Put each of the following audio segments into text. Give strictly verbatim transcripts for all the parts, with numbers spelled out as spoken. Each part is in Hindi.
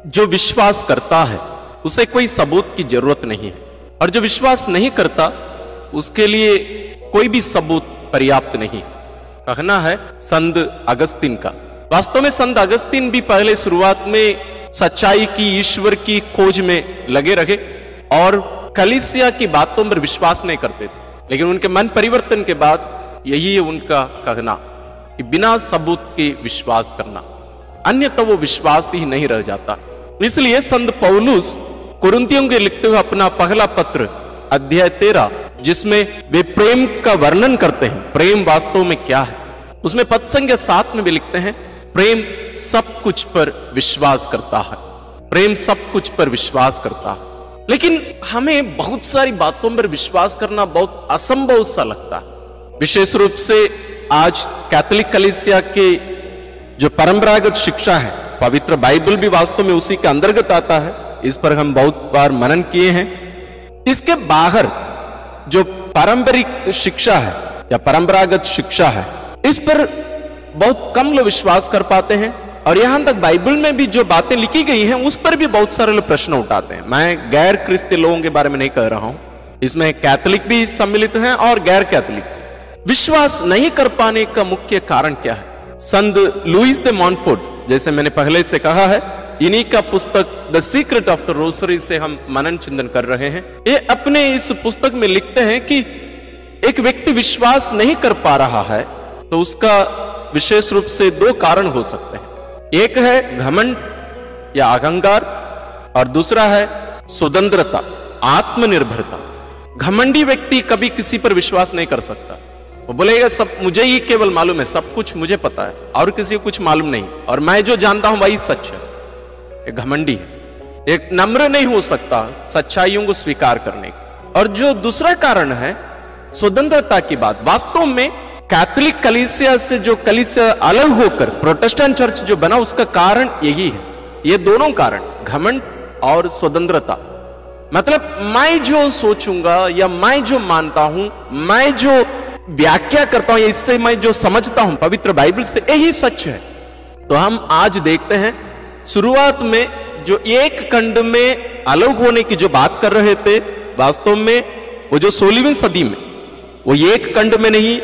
जो विश्वास करता है उसे कोई सबूत की जरूरत नहीं है, और जो विश्वास नहीं करता उसके लिए कोई भी सबूत पर्याप्त नहीं। कहना है संत अगस्तीन का। वास्तव में संत अगस्तीन भी पहले शुरुआत में सच्चाई की, ईश्वर की खोज में लगे रहे और कलीसिया की बातों पर विश्वास नहीं करते थे, लेकिन उनके मन परिवर्तन के बाद यही है उनका कहना कि बिना सबूत के विश्वास करना, अन्यथा वो विश्वास ही नहीं रह जाता। इसलिए संत पौलुस कुरिन्थियों के लिखते हुए अपना पहला पत्र अध्याय तेरह, जिसमें वे प्रेम का वर्णन करते हैं, प्रेम वास्तव में क्या है, उसमें पद संख्या सात में भी लिखते हैं प्रेम सब कुछ पर विश्वास करता है, प्रेम सब कुछ पर विश्वास करता है। लेकिन हमें बहुत सारी बातों पर विश्वास करना बहुत असंभव सा लगता है। विशेष रूप से आज कैथोलिक कलीसिया के जो परंपरागत शिक्षा है, पवित्र बाइबल भी वास्तव में उसी के अंतर्गत आता है, इस पर हम बहुत बार मनन किए हैं। इसके बाहर जो पारंपरिक शिक्षा है या परंपरागत शिक्षा है, इस पर बहुत कम लोग विश्वास कर पाते हैं, और यहां तक बाइबल में भी जो बातें लिखी गई हैं उस पर भी बहुत सारे लोग प्रश्न उठाते हैं। मैं गैर क्रिस्ती लोगों के बारे में नहीं कह रहा हूं, इसमें कैथोलिक भी सम्मिलित हैं और गैर कैथोलिक। विश्वास नहीं कर पाने का मुख्य कारण क्या है? संत लुईस दे मॉन्फोर्ट, जैसे मैंने पहले से कहा है, इन्हीं का पुस्तक the secret of the Rosary से हम मनन चिंतन कर रहे हैं। ये अपने इस पुस्तक में लिखते हैं कि एक व्यक्ति विश्वास नहीं कर पा रहा है तो उसका विशेष रूप से दो कारण हो सकते हैं। एक है घमंड या अहंकार, और दूसरा है स्वतंत्रता, आत्मनिर्भरता। घमंडी व्यक्ति कभी किसी पर विश्वास नहीं कर सकता। वो बोलेगा सब मुझे ही केवल मालूम है, सब कुछ मुझे पता है और किसी को कुछ मालूम नहीं, और मैं जो जानता हूं वही सच है। एक घमंडी है। एक नम्र नहीं हो सकता सच्चाइयों को स्वीकार करने की। और जो दूसरा कारण है स्वतंत्रता की बात, वास्तव में कैथोलिक कलीसिया से जो कलीसिया अलग होकर प्रोटेस्टेंट चर्च जो बना, उसका कारण यही है। ये दोनों कारण, घमंड और स्वतंत्रता, मतलब मैं जो सोचूंगा या मैं जो मानता हूं, मैं जो व्याख्या करता हूं, इससे मैं जो समझता हूं पवित्र बाइबल से, यही सच है। तो हम आज देखते हैं शुरुआत में जो एक खंड में अलग होने की जो बात कर रहे थे, वास्तव में वो जो सोलहवीं सदी में वो एक खंड में नहीं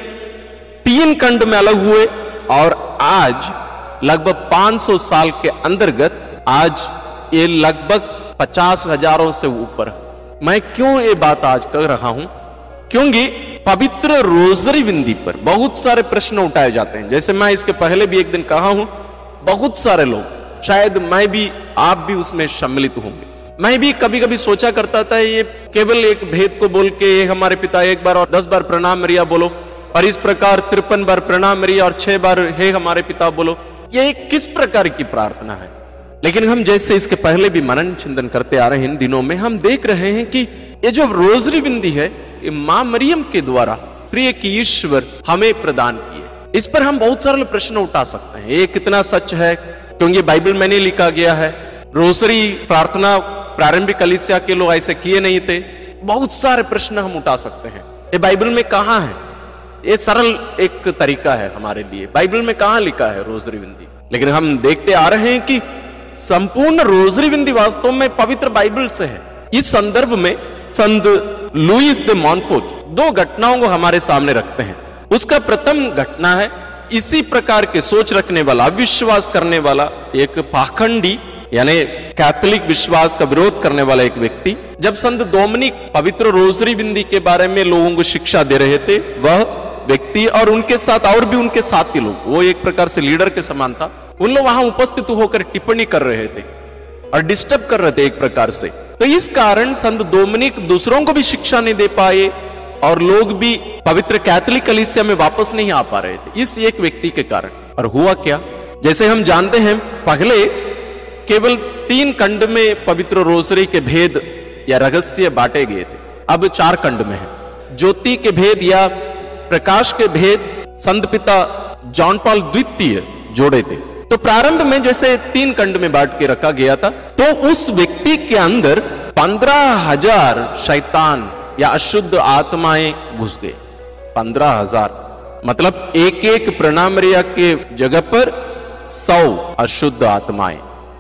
तीन खंड में अलग हुए, और आज लगभग पांच सौ साल के अंतर्गत आज ये लगभग पचास हजारों से ऊपर। मैं क्यों ये बात आज कर रहा हूं? क्योंकि पवित्र रोजरी विंदी पर बहुत सारे प्रश्न उठाए जाते हैं। जैसे मैं इसके पहले भी एक दिन कहा हूं, बहुत सारे लोग, शायद मैं भी, आप भी उसमें सम्मिलित होंगे। मैं भी कभी कभी सोचा करता था ये केवल एक भेद को बोल के हमारे पिता एक बार और दस बार प्रणाम मरिया बोलो, और इस प्रकार तिरपन बार प्रणाम मरिया और छह बार हे हमारे पिता बोलो, ये किस प्रकार की प्रार्थना है? लेकिन हम जैसे इसके पहले भी मनन चिंतन करते आ रहे हैं, इन दिनों में हम देख रहे हैं कि ये जो रोजरी विंदी है, ये मां मरियम के द्वारा प्रिय की ईश्वर हमें प्रदान की है। इस पर हम बहुत सारे प्रश्न उठा सकते हैं, ये कितना सच है, क्योंकि बाइबल में नहीं लिखा गया है। रोसरी प्रार्थना प्रारंभिक कलीसिया के लोग ऐसे किए नहीं थे। बहुत सारे प्रश्न हम उठा सकते हैं, ये बाइबल में कहां है? ये सरल एक तरीका है हमारे लिए, बाइबल में कहां लिखा है रोजरी विंदी? लेकिन हम देखते आ रहे हैं कि संपूर्ण रोजरी विंदी वास्तव में पवित्र बाइबल से है। इस संदर्भ में संत लुईस दे मॉन्फोर्ट दो घटनाओं को हमारे सामने रखते हैं। उसका प्रथम घटना है, इसी प्रकार के सोच रखने वाला, अविश्वास करने वाला एक पाखंडी, यानी कैथोलिक विश्वास का विरोध करने वाला एक व्यक्ति, जब संत डोमिनिक पवित्र रोजरी विंदी के बारे में लोगों को शिक्षा दे रहे थे, वह व्यक्ति और उनके साथ और भी उनके साथी लोग, वो एक प्रकार से लीडर के समान था, उन लोग वहां उपस्थित होकर टिप्पणी कर रहे थे और डिस्टर्ब कर रहे थे एक प्रकार से। तो इस कारण संत डोमिनिक दूसरों को भी शिक्षा नहीं दे पाए और लोग भी पवित्र कैथोलिक कलीसिया में वापस नहीं आ पा रहे थे, इस एक व्यक्ति के कारण। और हुआ क्या? जैसे हम जानते हैं, पहले केवल तीन खंड में पवित्र रोसरी के भेद या रहस्य बांटे गए थे, अब चार खंड में है। ज्योति के भेद या प्रकाश के भेद संत पिता जॉन पॉल द्वितीय जोड़े थे। तो प्रारंभ में जैसे तीन खंड में बांट के रखा गया था, तो उस व्यक्ति के अंदर पंद्रह हजार शैतान या अशुद्ध आत्माएं घुस गए। पंद्रह हजार मतलब एक एक प्रणाम मरिया के जगह पर सौ अशुद्ध आत्माएं।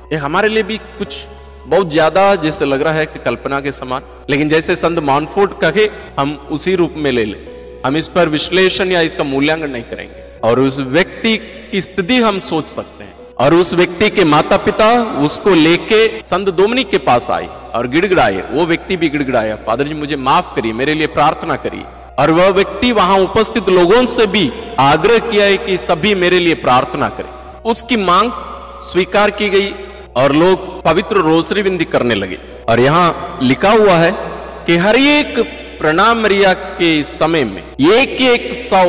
ये हमारे लिए भी कुछ बहुत ज्यादा जैसे लग रहा है कि कल्पना के समान, लेकिन जैसे संत मॉनफोर्ट कहे हम उसी रूप में ले ले, हम इस पर विश्लेषण या इसका मूल्यांकन नहीं करेंगे और उस व्यक्ति की स्थिति हम सोच सकते हैं। और उस व्यक्ति के माता पिता उसको लेके संत डोमिनिक के पास आए और गिड़गिड़ाए, वो व्यक्ति भी गिड़गिड़ाया, फादर जी मुझे माफ करिए, मेरे लिए प्रार्थना करिए। और वह व्यक्ति वहां उपस्थित लोगों से भी आग्रह किया है कि सभी मेरे लिए प्रार्थना करें। उसकी मांग स्वीकार की गई और लोग पवित्र रोसरी विनती करने लगे। और यहाँ लिखा हुआ है कि हर एक प्रणाम मरिया के समय में एक एक सौ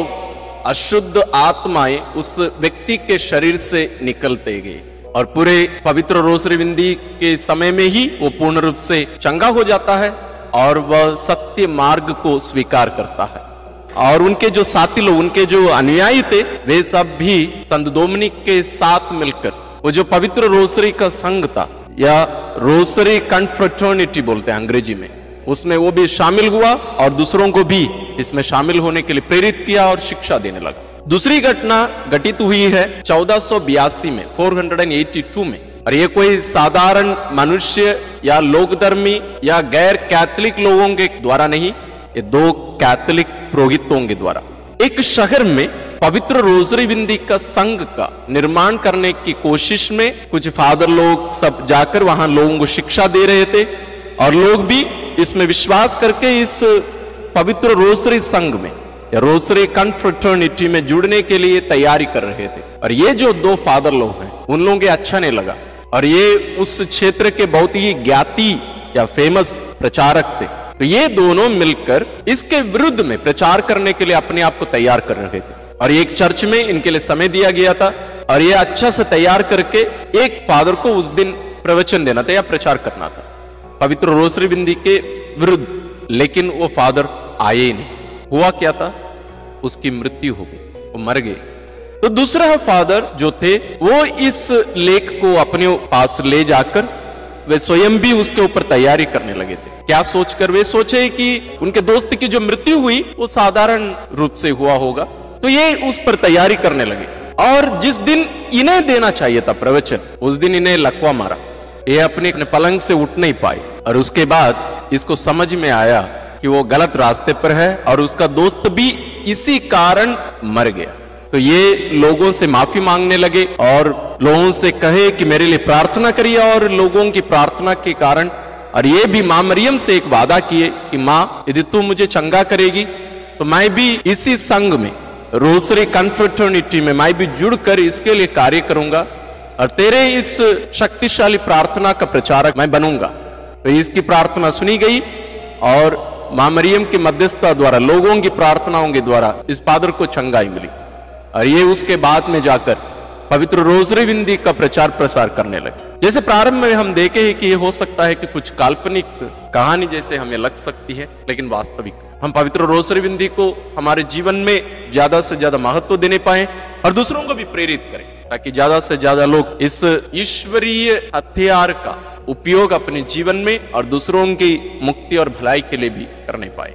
अशुद्ध आत्माएं उस व्यक्ति के शरीर से निकलते गए और पूरे पवित्र रोसरी विनती के समय में ही वो पूर्ण रूप से चंगा हो जाता है और वह सत्य मार्ग को स्वीकार करता है। और उनके जो साथी लोग, उनके जो अनुयायी थे, वे सब भी संत डोमिनिक के साथ मिलकर वो जो पवित्र रोसरी का संघ था या रोसरी कन्फ्रेटर्निटी बोलते हैं अंग्रेजी में, उसमें वो भी शामिल हुआ और दूसरों को भी इसमें शामिल होने के लिए प्रेरित किया और शिक्षा देने लगा। दूसरी घटना घटित हुई है चौदह सौ बयासी में, चार सौ बयासी में। और ये कोई साधारण मनुष्य या लोकधर्मी या गैर कैथोलिक लोगों के द्वारा नहीं, ये दो कैथोलिक पुरोहितों के द्वारा एक शहर में पवित्र रोसरी विनती का संघ का निर्माण करने की कोशिश में कुछ फादर लोग सब जाकर वहां लोगों को शिक्षा दे रहे थे और लोग भी इसमें विश्वास करके इस पवित्र रोसरी संघ में या रोसरी कन्फ्रेटर्निटी में जुड़ने के लिए तैयारी कर रहे थे। और ये जो दो फादर लोग हैं उन लोगों के अच्छा नहीं लगा और ये उस क्षेत्र के बहुत ही ज्ञाती या फेमस प्रचारक थे, तो ये दोनों मिलकर इसके विरुद्ध में प्रचार करने के लिए अपने आप को तैयार कर रहे थे। और एक चर्च में इनके लिए समय दिया गया था और ये अच्छा से तैयार करके एक फादर को उस दिन प्रवचन देना था या प्रचार करना था पवित्र रोसरी विनती के विरुद्ध, लेकिन वो फादर आए ही नहीं। हुआ क्या था, उसकी मृत्यु हो गई, वो मर गए। तो दूसरा फादर जो थे वो इस लेख को अपने पास ले जाकर वे स्वयं भी उसके ऊपर तैयारी करने लगे थे। क्या सोचकर, वे सोचे कि उनके दोस्त की जो मृत्यु हुई वो साधारण रूप से हुआ होगा, तो ये उस पर तैयारी करने लगे। और जिस दिन इन्हें देना चाहिए था प्रवचन, उस दिन इन्हें लकवा मारा, ये अपने पलंग से उठ नहीं पाए। और उसके बाद इसको समझ में आया कि वो गलत रास्ते पर है और उसका दोस्त भी इसी कारण मर गया। तो ये लोगों से माफी मांगने लगे और लोगों से कहे कि मेरे लिए प्रार्थना करिए। और लोगों की प्रार्थना के कारण और ये भी मां मरियम से एक वादा किए कि मां यदि तू मुझे चंगा करेगी तो मैं भी इसी संघ में रोसरी कन्फ्रेटर्निटी में मैं भी जुड़कर इसके लिए कार्य करूंगा और तेरे इस शक्तिशाली प्रार्थना का प्रचारक मैं बनूंगा। तो इसकी प्रार्थना सुनी गई और मां मरियम की मध्यस्थता द्वारा, लोगों की प्रार्थनाओं के द्वारा इस फादर को चंगाई मिली। और ये उसके बाद में जाकर पवित्र रोसरी विनती का प्रचार प्रसार करने लगे। जैसे प्रारंभ में हम देखे हैं कि ये हो सकता है कि कुछ काल्पनिक कहानी जैसे हमें लग सकती है, लेकिन वास्तविक हम पवित्र रोसरी विनती को हमारे जीवन में ज्यादा से ज्यादा महत्व देने पाए और दूसरों को भी प्रेरित करें ताकि ज्यादा से ज्यादा लोग इस ईश्वरीय हथियार का उपयोग अपने जीवन में और दूसरों की मुक्ति और भलाई के लिए भी करने पाए।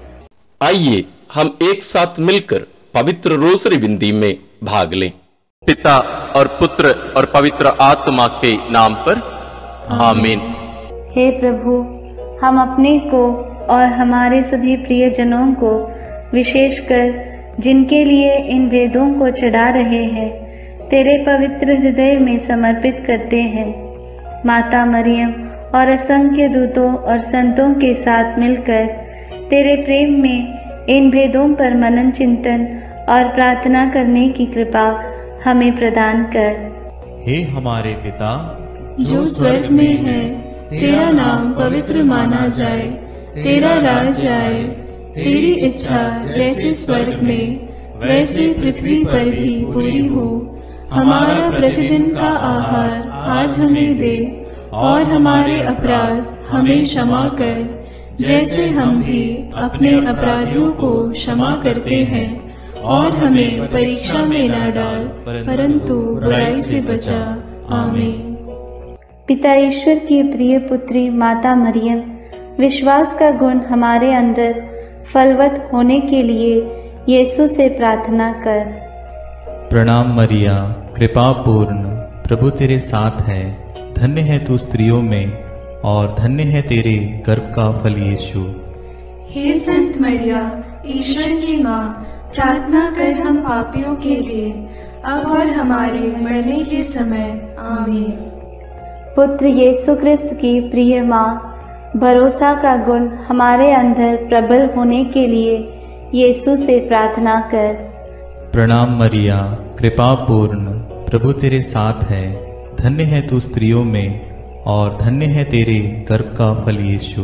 आइए हम एक साथ मिलकर पवित्र रोसरी विनती में भाग लें। पिता और पुत्र और पवित्र आत्मा के नाम पर आमीन। हे प्रभु, हम अपने को और हमारे सभी प्रियजनों को, विशेषकर जिनके लिए इन वेदों को चढ़ा रहे हैं, तेरे पवित्र हृदय में समर्पित करते हैं। माता मरियम और असंख्य दूतों और संतों के साथ मिलकर तेरे प्रेम में इन भेदों पर मनन चिंतन और प्रार्थना करने की कृपा हमें प्रदान कर। हे हमारे पिता जो स्वर्ग में है, तेरा नाम पवित्र माना जाए, तेरा राज आए, तेरी इच्छा जैसे स्वर्ग में वैसे पृथ्वी पर भी पूरी हो। हमारा प्रतिदिन का आहार आज हमें दे और हमारे अपराध हमें क्षमा कर, जैसे हम भी अपने अपराधियों को क्षमा करते हैं, और हमें परीक्षा में न डाल, परंतु बुराई से बचा। आमीन। पिता ईश्वर की प्रिय पुत्री माता मरियम, विश्वास का गुण हमारे अंदर फलवत होने के लिए यीशु से प्रार्थना कर। प्रणाम मरिया, कृपा पूर्ण, प्रभु तेरे साथ है, धन्य है तू स्त्रियों में और धन्य है तेरे गर्भ का फल यीशु। हे संत मरिया, ईश्वर की माँ, प्रार्थना कर हम पापियों के लिए, अब और हमारे मरने के समय। आमीन। पुत्र यीशु क्रिस्त की प्रिय माँ, भरोसा का गुण हमारे अंदर प्रबल होने के लिए यीशु से प्रार्थना कर। प्रणाम मरिया, कृपा पूर्ण, प्रभु तेरे साथ है, धन्य है तू स्त्रियों में और धन्य है तेरे गर्भ का फल यीशु।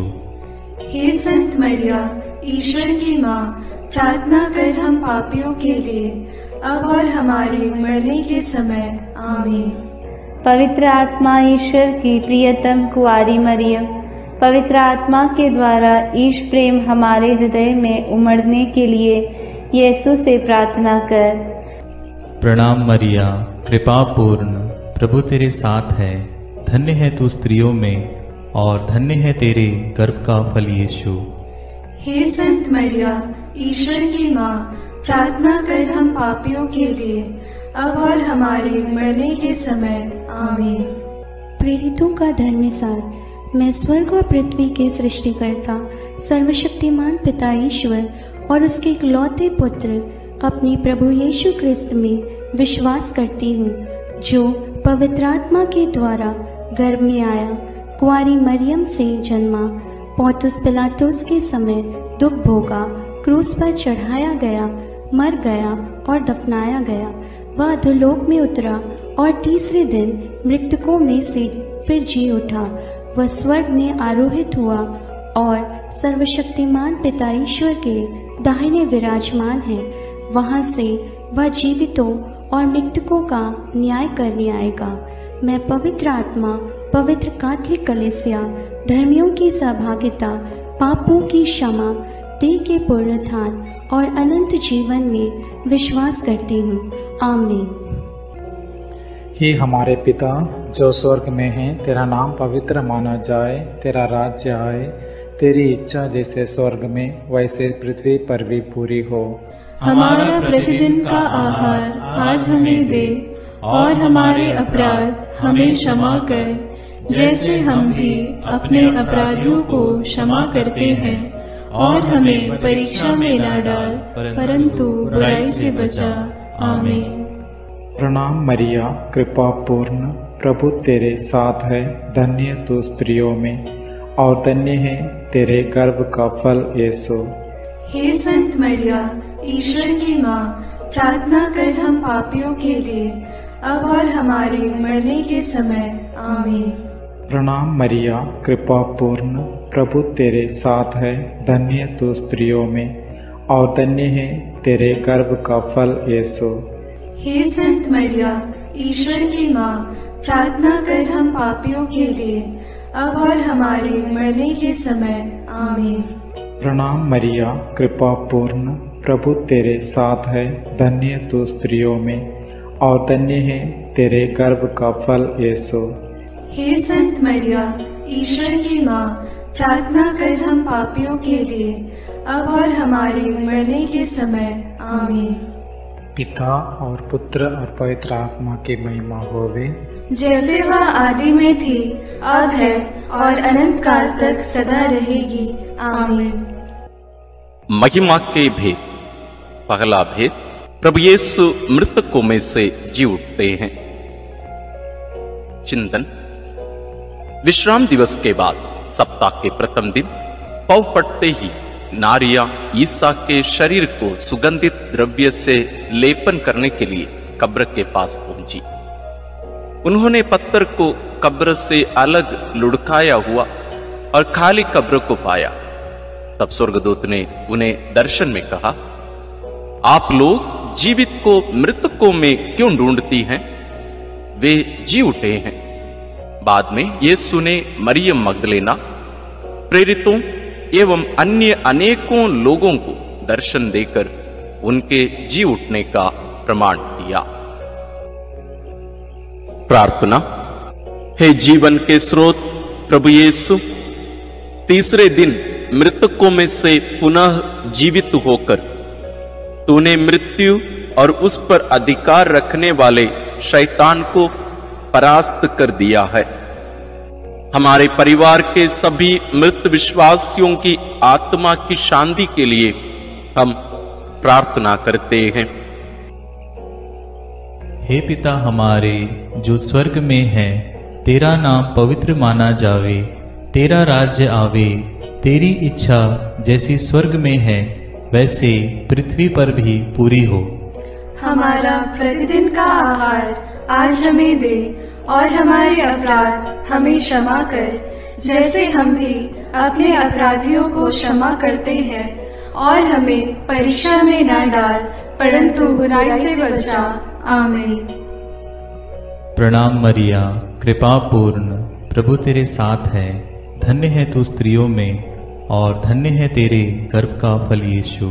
हे संत मरिया, ईश्वर की माँ, प्रार्थना कर हम पापियों के लिए, अब और हमारे मरने के समय। आमीन। पवित्र आत्मा ईश्वर की प्रियतम कुआरी मरियम, पवित्र आत्मा के द्वारा ईश प्रेम हमारे हृदय में उमड़ने के लिए यीशु से प्रार्थना कर। प्रणाम मरिया, कृपा पूर्ण, प्रभु तेरे साथ है, धन्य है तू स्त्रियों में और धन्य है तेरे गर्भ का फल यीशु। हे संत मरिया, ईश्वर की माँ, प्रार्थना कर हम पापियों के लिए, अब और हमारे मरने के समय। आमीन। प्रेरितों का धर्म सार। मैं स्वर्ग और पृथ्वी के सृष्टिकर्ता सर्वशक्तिमान पिता ईश्वर और उसके इकलौते पुत्र अपने प्रभु यीशु क्रिस्त में विश्वास करती हूँ, जो पवित्र आत्मा के द्वारा गर्भ में आया, कुंवारी मरियम से जन्मा, पौंतुस पिलातुस के समय दुख भोगा, क्रूस पर चढ़ाया गया, मर गया और दफनाया गया। वह अधोलोक में उतरा और तीसरे दिन मृतकों में से फिर जी उठा। वह स्वर्ग में आरोहित हुआ और सर्वशक्तिमान पिता ईश्वर के दाहिने विराजमान है। वहां से वह जीवितों और मृतकों का न्याय करने आएगा। मैं पवित्र आत्मा, पवित्र कैथोलिक कलीसिया, धर्मियों की सहभागिता, पापों की क्षमा, देह के पुनरुत्थान और अनंत जीवन में विश्वास करती हूँ। आमीन। हे हमारे पिता जो स्वर्ग में है, तेरा नाम पवित्र माना जाए, तेरा राज्य आए, तेरी इच्छा जैसे स्वर्ग में वैसे पृथ्वी पर भी पूरी हो। हमारा प्रतिदिन का आहार आज हमें दे और हमारे अपराध हमें क्षमा कर, जैसे हम भी अपने अपराधियों को क्षमा करते हैं, और हमें परीक्षा में न डाल, परंतु बुराई से बचा। आमीन। प्रणाम मरिया, कृपा पूर्ण, प्रभु तेरे साथ है, धन्य तू स्त्रियों में और धन्य है तेरे गर्भ का फल यीशु। हे संत मरिया, ईश्वर की माँ, प्रार्थना कर हम पापियों के लिए, अब और हमारे मरने के समय। आमीन। प्रणाम मरिया, कृपा पूर्ण, प्रभु तेरे साथ है, धन्य तू स्त्रियों में और धन्य है तेरे गर्भ का फल यीशु। हे संत मरिया, ईश्वर की माँ, प्रार्थना कर हम पापियों के लिए, अब और हमारे मरने के समय। आमीन। प्रणाम मरिया, कृपा पूर्ण, प्रभु तेरे साथ है, धन्य तू स्त्रियों में और धन्य है तेरे गर्भ का फल यीशु। हे संत मरिया, ईश्वर की माँ, प्रार्थना कर हम पापियों के लिए, अब और हमारे मरने के समय। आमीन। पिता और पुत्र और पवित्र आत्मा की महिमा होवे, जैसे वह आदि में थी, अब है और अनंत काल तक सदा रहेगी। आमीन। महिमा के भेद। पहला भेद, प्रभु यीशु मृतकों में से जी उठते हैं। चिंतन। विश्राम दिवस के बाद सप्ताह के प्रथम दिन पौ फटते ही नारियां ईसा के शरीर को सुगंधित द्रव्य से लेपन करने के लिए कब्र के पास पहुंची। उन्होंने पत्थर को कब्र से अलग लुढ़काया हुआ और खाली कब्र को पाया। तब स्वर्गदूत ने उन्हें दर्शन में कहा, आप लोग जीवित को मृतकों में क्यों ढूंढती हैं? वे जी उठे हैं। बाद में यीशु ने मरियम मगदलेना, प्रेरितों एवं अन्य अनेकों लोगों को दर्शन देकर उनके जी उठने का प्रमाण दिया। प्रार्थना। हे जीवन के स्रोत प्रभु यीशु, तीसरे दिन मृतकों में से पुनः जीवित होकर तूने मृत्यु और उस पर अधिकार रखने वाले शैतान को परास्त कर दिया है। हमारे परिवार के सभी मृत विश्वासियों की आत्मा की शांति के लिए हम प्रार्थना करते हैं। हे पिता हमारे जो स्वर्ग में है, तेरा नाम पवित्र माना जावे, तेरा राज्य आवे, तेरी इच्छा जैसी स्वर्ग में है वैसे पृथ्वी पर भी पूरी हो। हमारा प्रतिदिन का आहार आज हमें दे, और हमारे अपराध हमें क्षमा कर, जैसे हम भी अपने अपराधियों को क्षमा करते हैं, और हमें परीक्षा में न डाल, परंतु बुराई से बचा। आमीन। प्रणाम मरिया, कृपा पूर्ण, प्रभु तेरे साथ है, धन्य है तू स्त्रियों में और धन्य है तेरे गर्भ का फल यीशु।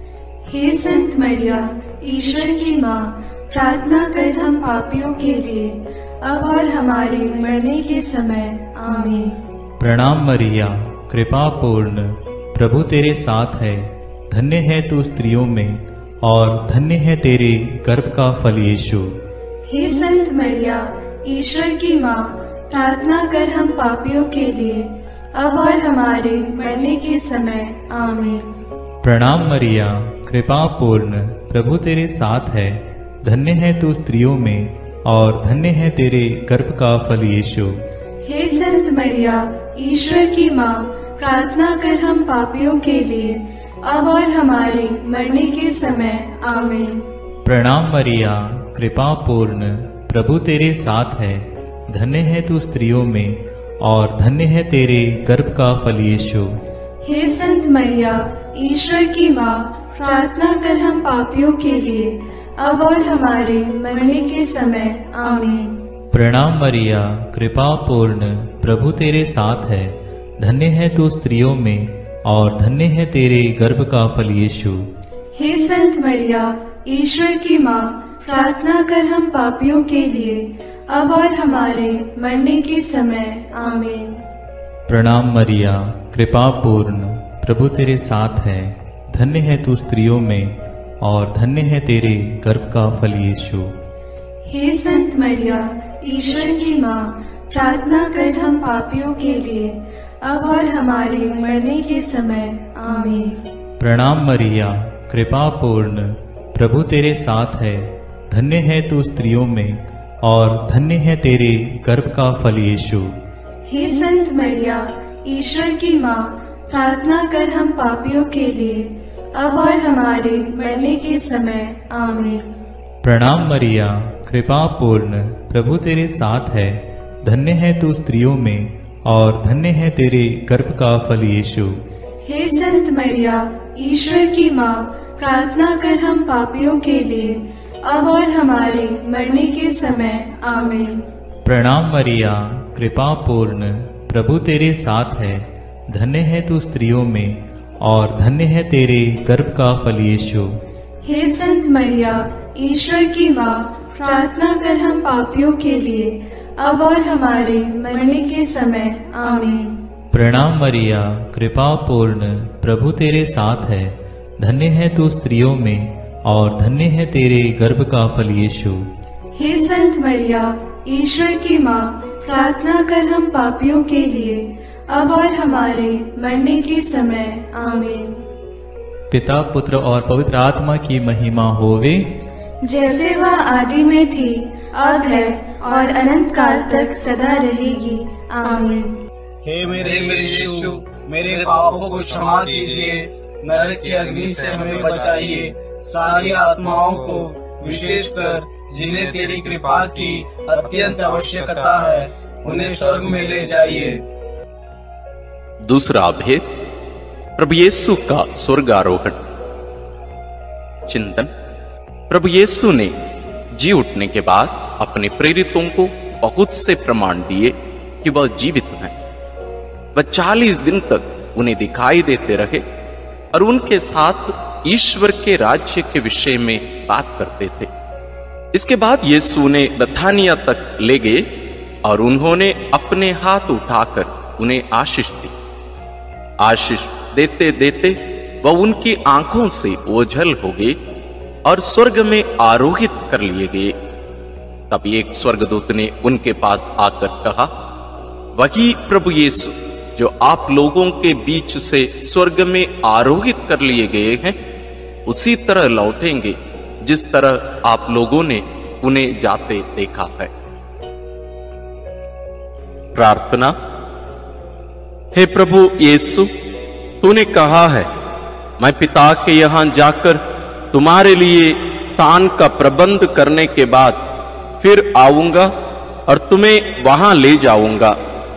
हे संत मरिया, ईश्वर की माँ, प्रार्थना कर हम पापियों के लिए, अब और हमारे मरने के समय। आमीन। प्रणाम मरिया, कृपा पूर्ण, प्रभु तेरे साथ है, धन्य है तू स्त्रियों में और धन्य है तेरे गर्भ का फल यीशु। हे संत मरिया, ईश्वर की माँ, प्रार्थना कर हम पापियों के लिए, अब और हमारे मरने के समय। आमीन। प्रणाम मरिया, कृपा पूर्ण, प्रभु तेरे साथ है, धन्य है तू स्त्रियों में और धन्य है तेरे गर्भ का फल यीशु। हे संत मरिया, ईश्वर की माँ, प्रार्थना कर हम पापियों के लिए, अब और हमारे मरने के समय। आमीन। प्रणाम मरिया, कृपा पूर्ण, प्रभु तेरे साथ है, धन्य है तू स्त्रियों में और धन्य है तेरे गर्भ का फल यीशु। हे संत मरिया, ईश्वर की माँ, प्रार्थना कर हम पापियों के लिए, अब और हमारे मरने के समय। आमीन। प्रणाम मरिया, कृपा पूर्ण, प्रभु तेरे साथ है, धन्य है तू स्त्रियों में और धन्य है तेरे गर्भ का फल यीशु। हे संत मरिया, ईश्वर की माँ, प्रार्थना कर हम पापियों के लिए, अब और हमारे मरने के समय। आमीन। प्रणाम मरिया, कृपा पूर्ण, प्रभु तेरे साथ है, धन्य है तू स्त्रियों में और धन्य है तेरे गर्भ का फल यीशु। हे संत मरिया, ईश्वर की माँ, प्रार्थना कर हम पापियों के लिए, अब और हमारे मरने के समय। आमीन। प्रणाम मरिया, कृपा पूर्ण, प्रभु तेरे साथ है, धन्य है तू स्त्रियों में और धन्य है तेरे गर्भ का फल यीशु। हे संत मरिया, ईश्वर की माँ, प्रार्थना कर हम पापियों के लिए, अब और हमारे मरने के समय। आमीन। प्रणाम मरिया, कृपा पूर्ण, प्रभु तेरे साथ है, धन्य है तू स्त्रियों में और धन्य है तेरे गर्भ का फल यीशु। हे संत मरिया, ईश्वर की माँ, प्रार्थना कर हम पापियों के लिए, अब और हमारे मरने के समय। आमीन। प्रणाम मरिया, कृपा पूर्ण, प्रभु तेरे साथ है, धन्य है तू स्त्रियों में और धन्य है तेरे गर्भ का फल यीशु। हे संत मरिया, ईश्वर की माँ, प्रार्थना कर हम पापियों के लिए, अब और हमारे मरने के समय। आमीन। प्रणाम मरिया, कृपा पूर्ण, प्रभु तेरे साथ है, धन्य है तू स्त्रियों में और धन्य है तेरे गर्भ का फल यीशु। हे संत मरिया, ईश्वर की माँ, प्रार्थना कर हम पापियों के लिए, अब और हमारे मरने के समय। आमीन। पिता, पुत्र और पवित्र आत्मा की महिमा होवे, जैसे वह आदि में थी, अब है और अनंत काल तक सदा रहेगी। आमीन। हे मेरे यीशु, मेरे पापों को क्षमा कीजिए, नरक की अग्नि से हमें बचाइए, सारी आत्माओं को, विशेषकर जिन्हें तेरी कृपा की अत्यंत आवश्यकता है, उन्हें स्वर्ग में ले जाइए। दूसरा भेद, प्रभु यीशु का स्वर्गारोहण। चिंतन। प्रभु यीशु ने जी उठने के बाद अपने प्रेरितों को बहुत से प्रमाण दिए कि वह जीवित हैं। वह चालीस दिन तक उन्हें दिखाई देते रहे और उनके साथ ईश्वर के राज्य के विषय में बात करते थे। इसके बाद यीशु ने बथानिया तक ले गए और उन्होंने अपने हाथ उठाकर उन्हें आशीष दी। आशीष देते देते वह उनकी आंखों से ओझल हो गए और स्वर्ग में आरोहित कर लिए गए। तब एक स्वर्गदूत ने उनके पास आकर कहा, वही प्रभु यीशु जो आप लोगों के बीच से स्वर्ग में आरोहित कर लिए गए हैं, उसी तरह लौटेंगे जिस तरह आप लोगों ने उन्हें जाते देखा है। प्रार्थना। हे प्रभु यीशु, तूने कहा है, मैं पिता के यहां जाकर तुम्हारे लिए स्थान का प्रबंध करने के बाद फिर आऊंगा और तुम्हें वहां ले जाऊंगा,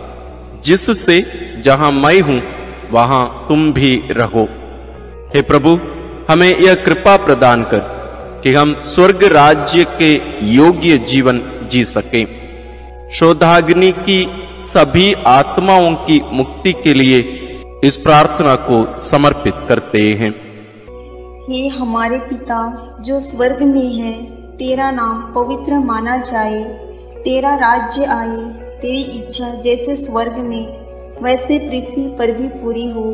जिससे जहां मैं हूं वहां तुम भी रहो। हे प्रभु, हमें यह कृपा प्रदान कर कि हम स्वर्ग राज्य के योग्य जीवन जी सकें। शोधाग्नि की सभी आत्माओं की मुक्ति के लिए इस प्रार्थना को समर्पित करते हैं। हे हमारे पिता जो स्वर्ग में है, तेरा नाम पवित्र माना जाए, तेरा राज्य आए, तेरी इच्छा जैसे स्वर्ग में वैसे पृथ्वी पर भी पूरी हो।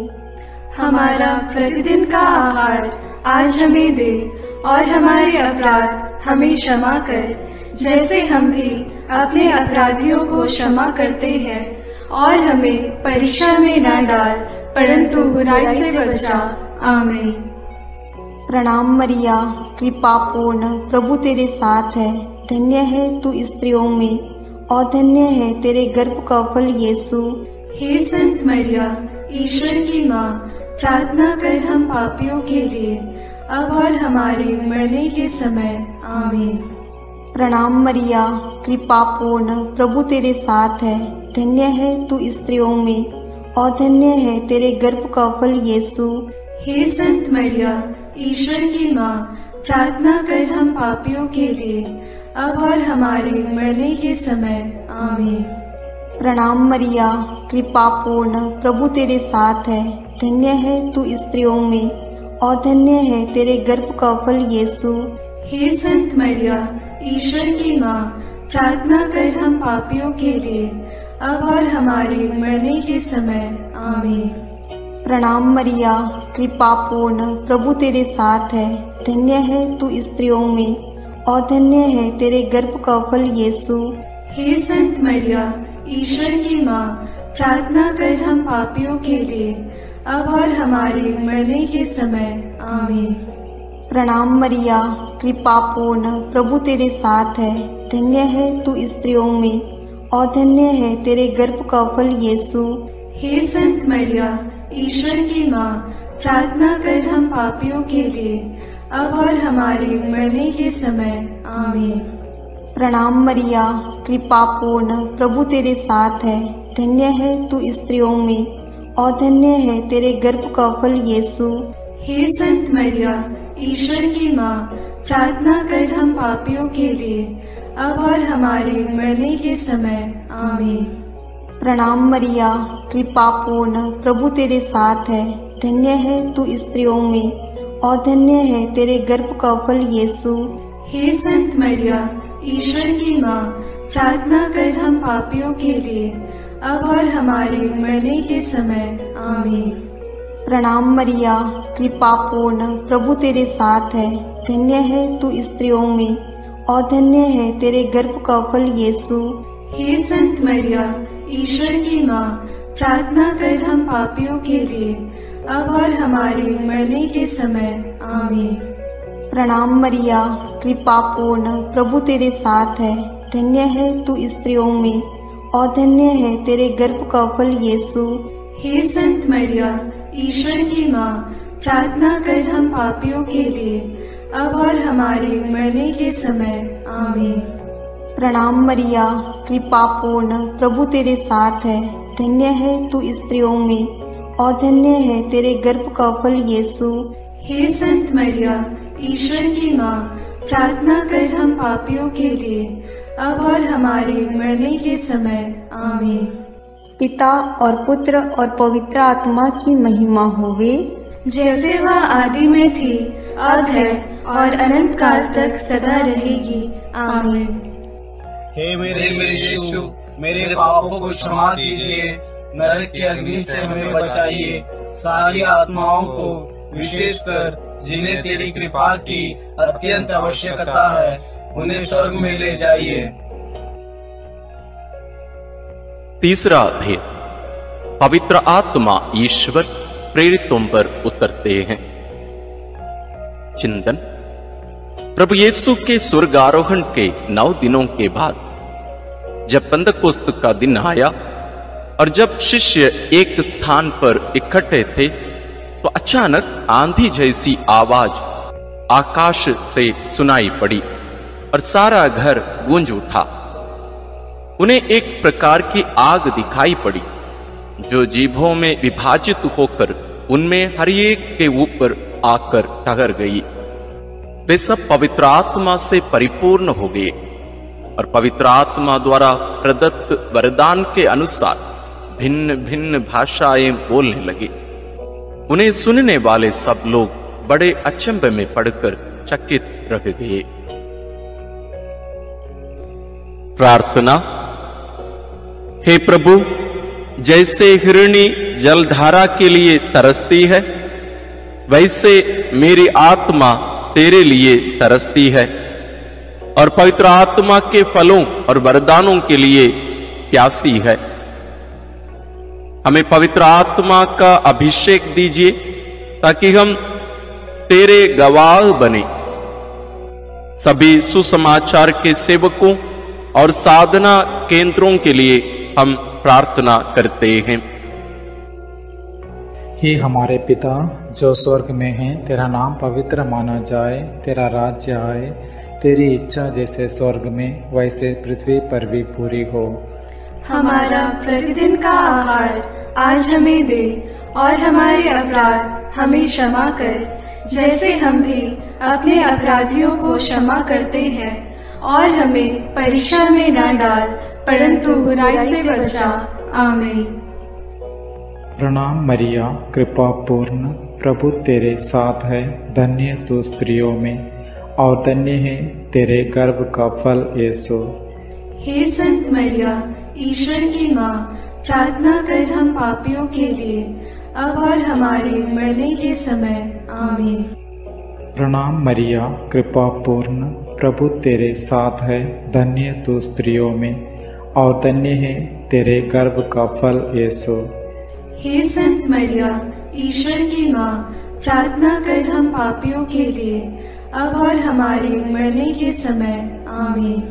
हमारा प्रतिदिन का आहार आज हमें दे और हमारे अपराध हमें क्षमा कर, जैसे हम भी अपने अपराधियों को क्षमा करते हैं, और हमें परीक्षा में न डाल परंतु बुराई से बचा। आमीन। प्रणाम मरिया, कृपा पूर्ण, प्रभु तेरे साथ है, धन्य है तू स्त्रियों में और धन्य है तेरे गर्भ का फल यीशु। हे संत मरिया, ईश्वर की माँ, प्रार्थना कर हम पापियों के लिए अब और हमारे मरने के समय। आमीन। प्रणाम मरिया, कृपा पूर्ण, प्रभु तेरे साथ है, धन्य है तू स्त्रियों में और धन्य है तेरे गर्भ का फल यीशु। हे संत मरिया, ईश्वर की माँ, प्रार्थना कर हम पापियों के लिए अब और हमारे मरने के समय। आमीन। प्रणाम मरिया, कृपा पूर्ण, प्रभु तेरे साथ है, धन्य है तू स्त्रियों में और धन्य है तेरे गर्भ का फल यीशु। हे संत मरिया, ईश्वर की माँ, प्रार्थना कर हम पापियों के लिए अब और हमारे मरने के समय। आमीन। प्रणाम मरिया, कृपा पूर्ण, प्रभु तेरे साथ है, धन्य है तू स्त्रियों में और धन्य है तेरे गर्भ का फल यीशु। हे संत मरिया, ईश्वर की माँ, प्रार्थना कर हम पापियों के लिए अब और हमारे मरने के समय। आमीन। प्रणाम मरिया, कृपा पूर्ण, प्रभु तेरे साथ है, धन्य है तू स्त्रियों में और धन्य है तेरे गर्भ का फल यीशु। हे संत मरिया, ईश्वर की माँ, प्रार्थना कर हम पापियों के लिए अब और हमारे मरने के समय। आमीन। प्रणाम मरिया, कृपा पूर्ण, प्रभु तेरे साथ है, धन्य है तू स्त्रियों में और धन्य है तेरे गर्भ का फल यीशु। हे संत मरिया, ईश्वर की माँ, प्रार्थना कर हम पापियों के लिए अब और हमारे मरने के समय। आमीन। प्रणाम मरिया, कृपा पूर्ण, प्रभु तेरे साथ है, धन्य है तू स्त्रियों में और धन्य है तेरे गर्भ का फल यीशु। हे संत मरिया, ईश्वर की माँ, प्रार्थना कर हम पापियों के लिए अब और हमारे मरने के समय। आमीन। प्रणाम मरिया, कृपा पूर्ण, प्रभु तेरे साथ है, धन्य है तू स्त्रियों में और धन्य है तेरे गर्भ का फल यीशु। हे संत मरिया, ईश्वर की माँ, प्रार्थना कर हम पापियों के लिए अब और हमारे मरने के समय। आमीन। प्रणाम मरिया, कृपा पूर्ण, प्रभु तेरे साथ है, धन्य है तू स्त्रियों में और धन्य है तेरे गर्भ का फल यीशु। हे संत मरिया, ईश्वर की माँ, प्रार्थना कर हम पापियों के लिए अब और हमारे मरने के समय। आमीन। प्रणाम मरिया, कृपा पूर्ण, प्रभु तेरे साथ है, धन्य है तू स्त्रियों में और धन्य है तेरे गर्भ का फल यीशु। हे संत मरिया, ईश्वर की माँ, प्रार्थना कर हम पापियों के लिए अब और हमारे मरने के समय। आमीन। पिता और पुत्र और पवित्र आत्मा की महिमा होवे, जैसे वह आदि में थी, अब है और अनंत काल तक सदा रहेगी। आमीन। हे मेरे यीशु, मेरे पापों को क्षमा कीजिए, नरक की अग्नि से हमें बचाइए, सारी आत्माओं को विशेषकर जिन्हें तेरी कृपा की अत्यंत आवश्यकता है, उन्हें स्वर्ग में ले जाइए। तीसरा भेद, पवित्र आत्मा ईश्वर प्रेरितों पर उतरते हैं। चिंतन। प्रभु यीशु के स्वर्गारोहण के नौ दिनों के बाद जब पेंतकोस्त का दिन आया और जब शिष्य एक स्थान पर इकट्ठे थे, तो अचानक आंधी जैसी आवाज आकाश से सुनाई पड़ी और सारा घर गूंज उठा। उन्हें एक प्रकार की आग दिखाई पड़ी जो जीभों में विभाजित होकर उनमें हर एक के ऊपर आकर ठहर गई। वे सब पवित्र आत्मा से परिपूर्ण हो गए और पवित्र आत्मा द्वारा प्रदत्त वरदान के अनुसार भिन्न भिन्न भाषाएं बोलने लगे। उन्हें सुनने वाले सब लोग बड़े अचंभे में पड़कर चकित रह गए। प्रार्थना। हे प्रभु, जैसे हिरणी जलधारा के लिए तरसती है, वैसे मेरी आत्मा तेरे लिए तरसती है और पवित्र आत्मा के फलों और वरदानों के लिए प्यासी है। हमें पवित्र आत्मा का अभिषेक दीजिए ताकि हम तेरे गवाह बने। सभी सुसमाचार के सेवकों और साधना केंद्रों के लिए हम प्रार्थना करते हैं। हे हमारे पिता जो स्वर्ग में है, तेरा नाम पवित्र माना जाए, तेरा राज्य आए, तेरी इच्छा जैसे स्वर्ग में वैसे पृथ्वी पर भी पूरी हो। हमारा प्रतिदिन का आहार आज हमें दे और हमारे अपराध हमें क्षमा कर, जैसे हम भी अपने अपराधियों को क्षमा करते हैं, और हमें परीक्षा में न डाल परंतु बुराई से बचा। आमीन। प्रणाम मरिया, कृपा पूर्ण, प्रभु तेरे साथ है, धन्य तू स्त्रियों में और धन्य है तेरे गर्भ का फल यीशु। हे संत मरिया, ईश्वर की माँ, प्रार्थना कर हम पापियों के लिए अब और हमारे मरने के समय। आमीन। प्रणाम मरिया, कृपा पूर्ण, प्रभु तेरे साथ है, धन्य तू स्त्रियों में और धन्य है तेरे गर्भ का फल यीशु। हे संत मरिया, ईश्वर की माँ, प्रार्थना कर हम पापियों के लिए अब और हमारे मरने के समय। आमीन।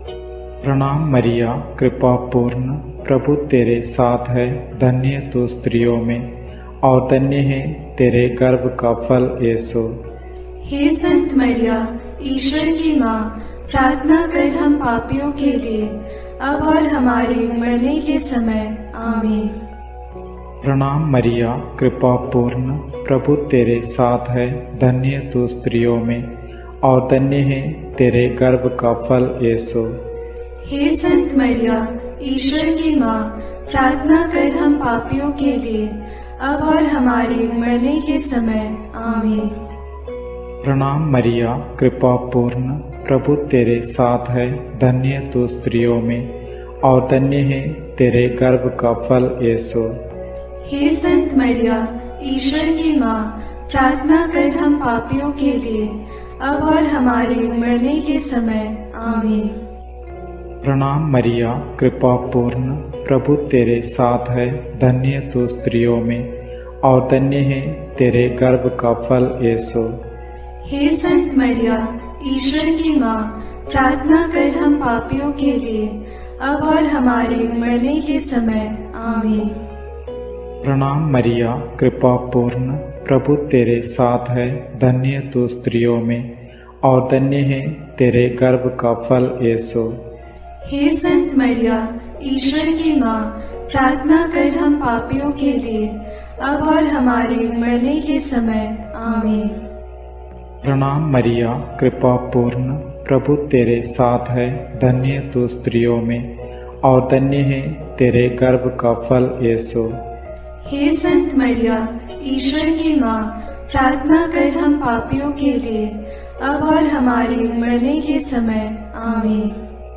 प्रणाम मरिया, कृपा पूर्ण, प्रभु तेरे साथ है, धन्य तू स्त्रियों में और धन्य है तेरे गर्भ का फल यीशु। हे संत मरिया, ईश्वर की माँ, प्रार्थना कर हम पापियों के लिए अब और हमारे मरने के समय। आमीन। प्रणाम मरिया, कृपा पूर्ण, प्रभु तेरे साथ है, धन्य तू स्त्रियों में और धन्य है तेरे गर्भ का फल यीशु। हे संत मरिया, ईश्वर की माँ, प्रार्थना कर हम पापियों के लिए अब और हमारे मरने के समय। आमीन। प्रणाम मरिया, कृपा पूर्ण, प्रभु तेरे साथ है, धन्य तू स्त्रियों में और धन्य है तेरे गर्भ का फल यीशु। हे संत मरिया, ईश्वर की माँ, प्रार्थना कर हम पापियों के लिए अब और हमारे मरने के समय। आमीन। प्रणाम मरिया, कृपा पूर्ण, प्रभु तेरे साथ है, धन्य तू स्त्रियों में और धन्य है तेरे गर्भ का फल यीशु। हे संत मरिया, ईश्वर की माँ, प्रार्थना कर हम पापियों के लिए अब और हमारे मरने के समय। आमीन। प्रणाम मरिया, कृपा पूर्ण, प्रभु तेरे साथ है, धन्य तू स्त्रियों में और धन्य है तेरे गर्भ का फल यीशु। हे संत मरिया, ईश्वर की माँ, प्रार्थना कर हम पापियों के लिए अब और हमारे मरने के समय। आमीन। प्रणाम मरिया, कृपा पूर्ण, प्रभु तेरे साथ है, धन्य तू स्त्रियों में और धन्य है तेरे गर्भ का फल यीशु। हे संत मरिया, ईश्वर की माँ, प्रार्थना कर हम पापियों के लिए अब और हमारे मरने के समय। आमीन।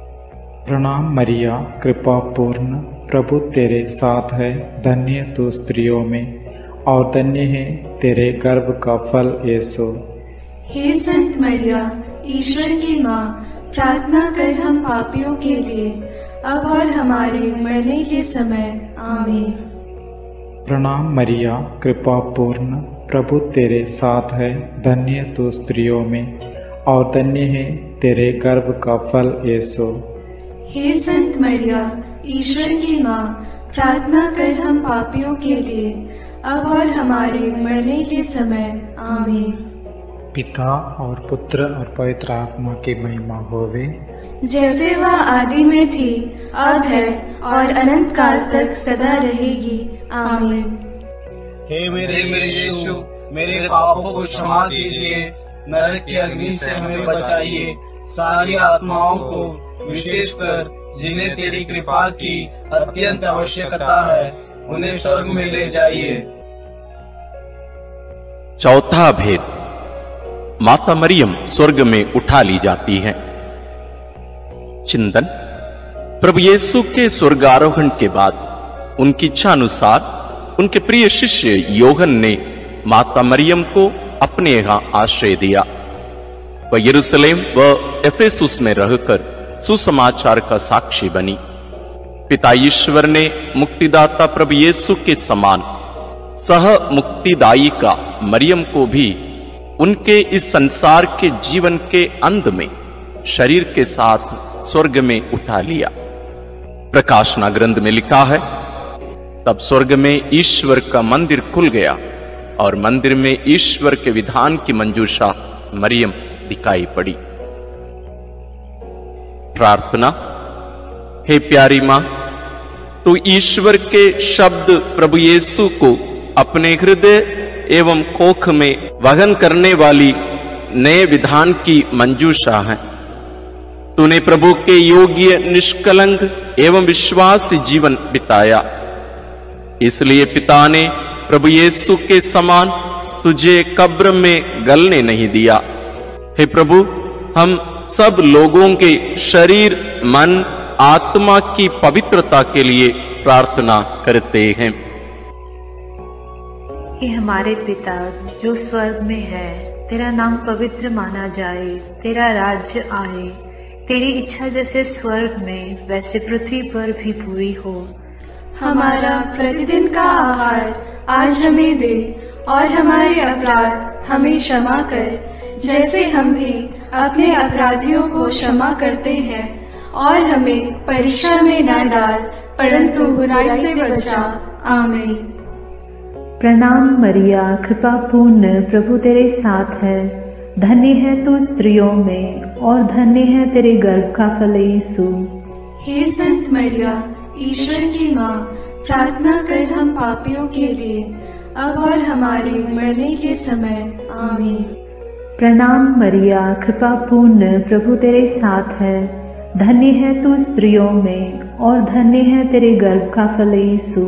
प्रणाम मरिया, कृपा पूर्ण, प्रभु तेरे साथ है, धन्य तू स्त्रियों में और धन्य है तेरे गर्भ का फल यीशु। हे संत मरिया, ईश्वर की माँ, प्रार्थना कर हम पापियों के लिए अब और हमारे मरने के समय आमीन। प्रणाम मरिया, कृपा पूर्ण, प्रभु तेरे साथ है, धन्य तू स्त्रियों में और धन्य है तेरे गर्भ का फल यीशु। हे संत मरिया, ईश्वर की माँ, प्रार्थना कर हम पापियों के लिए, अब और हमारे मरने के समय आमीन। पिता और पुत्र और पवित्र आत्मा की महिमा होवे, जैसे वह आदि में थी, अब है और अनंत काल तक सदा रहेगी, आमीन। हे मेरे मेरे यीशु, मेरे पापों को क्षमा कीजिए, नरक की अग्नि से हमें बचाइए, सारी आत्माओं को, विशेषकर जिन्हें तेरी कृपा की अत्यंत आवश्यकता है, उन्हें स्वर्ग में ले जाइए। चौथा भेद, माता मरियम स्वर्ग में उठा ली जाती है। चिंतन, प्रभु यीशु के स्वर्गारोहण के बाद उनकी इच्छा अनुसार उनके प्रिय शिष्य योहन ने माता मरियम को अपने यहां आश्रय दिया। वह यरूशलेम व एफेसुस में रहकर सुसमाचार का साक्षी बनी। पिता ईश्वर ने मुक्तिदाता प्रभु यीशु के समान सह मुक्तिदायी का मरियम को भी उनके इस संसार के जीवन के अंत में शरीर के साथ स्वर्ग में उठा लिया। प्रकाशना ग्रंथ में लिखा है, तब स्वर्ग में ईश्वर का मंदिर खुल गया और मंदिर में ईश्वर के विधान की मंजूषा मरियम दिखाई पड़ी। प्रार्थना। हे प्यारी मां, तू ईश्वर के शब्द प्रभु यीशु को अपने हृदय एवं कोख में वहन करने वाली नए विधान की मंजूषा है। तूने प्रभु के योग्य, निष्कलंक एवं विश्वासी जीवन बिताया, इसलिए पिता ने प्रभु यीशु के समान तुझे कब्र में गलने नहीं दिया। हे प्रभु, हम सब लोगों के शरीर, मन, आत्मा की पवित्रता के लिए प्रार्थना करते हैं। हे हमारे पिता जो स्वर्ग में है, तेरा नाम पवित्र माना जाए, तेरा राज्य आए, तेरी इच्छा जैसे स्वर्ग में वैसे पृथ्वी पर भी पूरी हो। हमारा प्रतिदिन का आहार आज हमें दे और हमारे अपराध हमें क्षमा कर, जैसे हम भी अपने अपराधियों को क्षमा करते हैं, और हमें परीक्षा में न डाल, परंतु बुराई से बचा। आमीन। प्रणाम मरिया, कृपा पूर्ण, प्रभु तेरे साथ है, धन्य है तू स्त्रियों में और धन्य है तेरे गर्भ का फल यीशु। हे संत मरिया, ईश्वर की माँ, प्रार्थना कर हम पापियों के लिए, अब और हमारे मरने के समय। आमीन। प्रणाम मरिया, कृपा पूर्ण, प्रभु तेरे साथ है, धन्य है तू स्त्रियों में और धन्य है तेरे गर्भ का फल यीशु।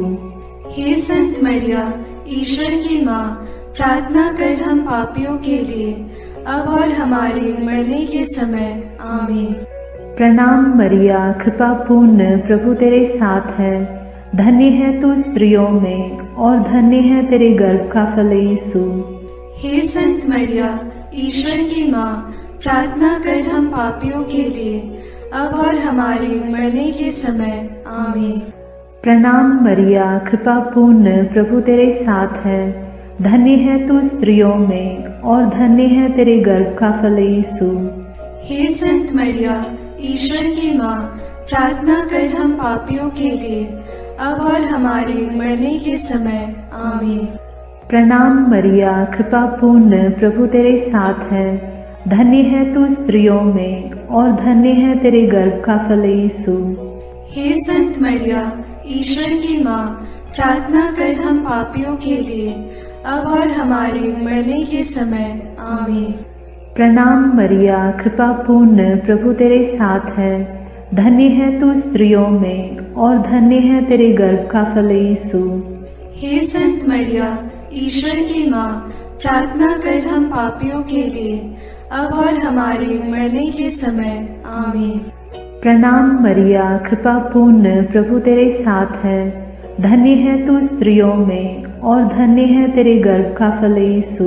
हे संत मरिया, ईश्वर की माँ, प्रार्थना कर हम पापियों के लिए, अब और हमारे मरने के समय। आमीन। प्रणाम मरिया, कृपा पूर्ण, प्रभु तेरे साथ है, धन्य है तू स्त्रियों में और धन्य है तेरे गर्भ का फल यीशु। हे संत मरिया, ईश्वर की माँ, प्रार्थना कर हम पापियों के लिए, अब और हमारे मरने के समय। आमीन। प्रणाम मरिया, कृपा पूर्ण, प्रभु तेरे साथ है, धन्य है तू स्त्रियों में और धन्य है तेरे गर्भ का फल यीशु। हे संत मरिया, ईश्वर की माँ, प्रार्थना कर हम पापियों के लिए, अब और हमारे मरने के समय। आमीन। प्रणाम मरिया, कृपा पूर्ण, प्रभु तेरे साथ है, धन्य है तू स्त्रियों में और धन्य है तेरे गर्भ का फल यीशु। हे संत मरिया, ईश्वर की माँ, प्रार्थना कर हम पापियों के लिए, अब और हमारे मरने के समय। आमीन। प्रणाम मरिया, कृपा पूर्ण, प्रभु तेरे साथ है, धन्य है तू स्त्रियों में और धन्य है तेरे गर्भ का फल यीशु। हे संत मरिया, ईश्वर की माँ, प्रार्थना कर हम पापियों के लिए, अब और हमारे मरने के समय। आमीन। प्रणाम मरिया, कृपा पूर्ण, प्रभु तेरे साथ है, धन्य है तू स्त्रियों में और धन्य है तेरे गर्भ का फल यीशु।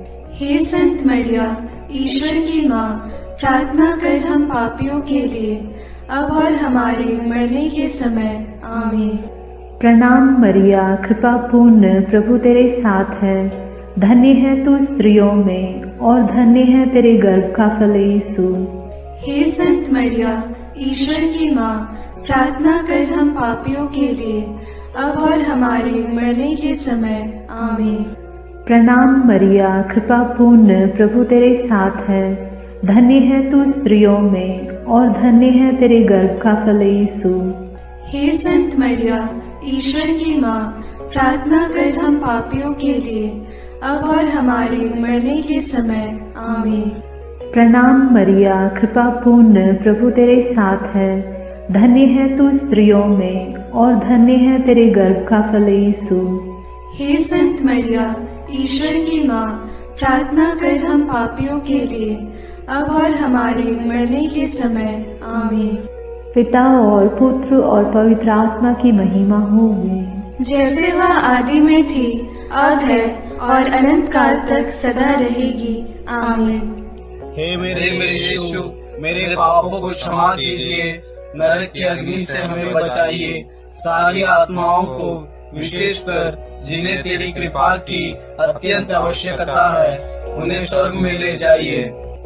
हे संत मरिया, ईश्वर की माँ, प्रार्थना कर हम पापियों के लिए, अब और हमारे मरने के समय आमीन। प्रणाम मरिया, कृपा पूर्ण, प्रभु तेरे साथ है। धन्य है तू स्त्रियों में और धन्य है तेरे गर्भ का फल यीशु। हे संत मरिया, ईश्वर की माँ, प्रार्थना कर हम पापियों के लिए, अब और हमारे मरने के समय आमीन। प्रणाम मरिया, कृपा पूर्ण, प्रभु तेरे साथ है। धन्य है तू स्त्रियों में और धन्य है तेरे गर्भ का फल यीशु। हे संत मरिया, ईश्वर की माँ, प्रार्थना कर हम पापियों के लिए, अब और हमारे मरने के समय आमीन। प्रणाम मरिया, कृपा पूर्ण, प्रभु तेरे साथ है। धन्य है तू स्त्रियों में और धन्य है तेरे गर्भ का फल यीशु। हे संत मरिया, ईश्वर की माँ, प्रार्थना कर हम पापियों के लिए, अब और हमारे मरने के समय आमीन। पिता और पुत्र और पवित्र आत्मा की महिमा होगी, जैसे वह आदि में थी, अब है और अनंत काल तक सदा रहेगी आमीन। हे मेरे यीशु, मेरे पापों को क्षमा कीजिए, नरक की अग्नि से हमें बचाइए, सारी आत्माओं को विशेषकर जिन्हें तेरी कृपा की अत्यंत आवश्यकता है, उन्हें स्वर्ग में ले जाइए।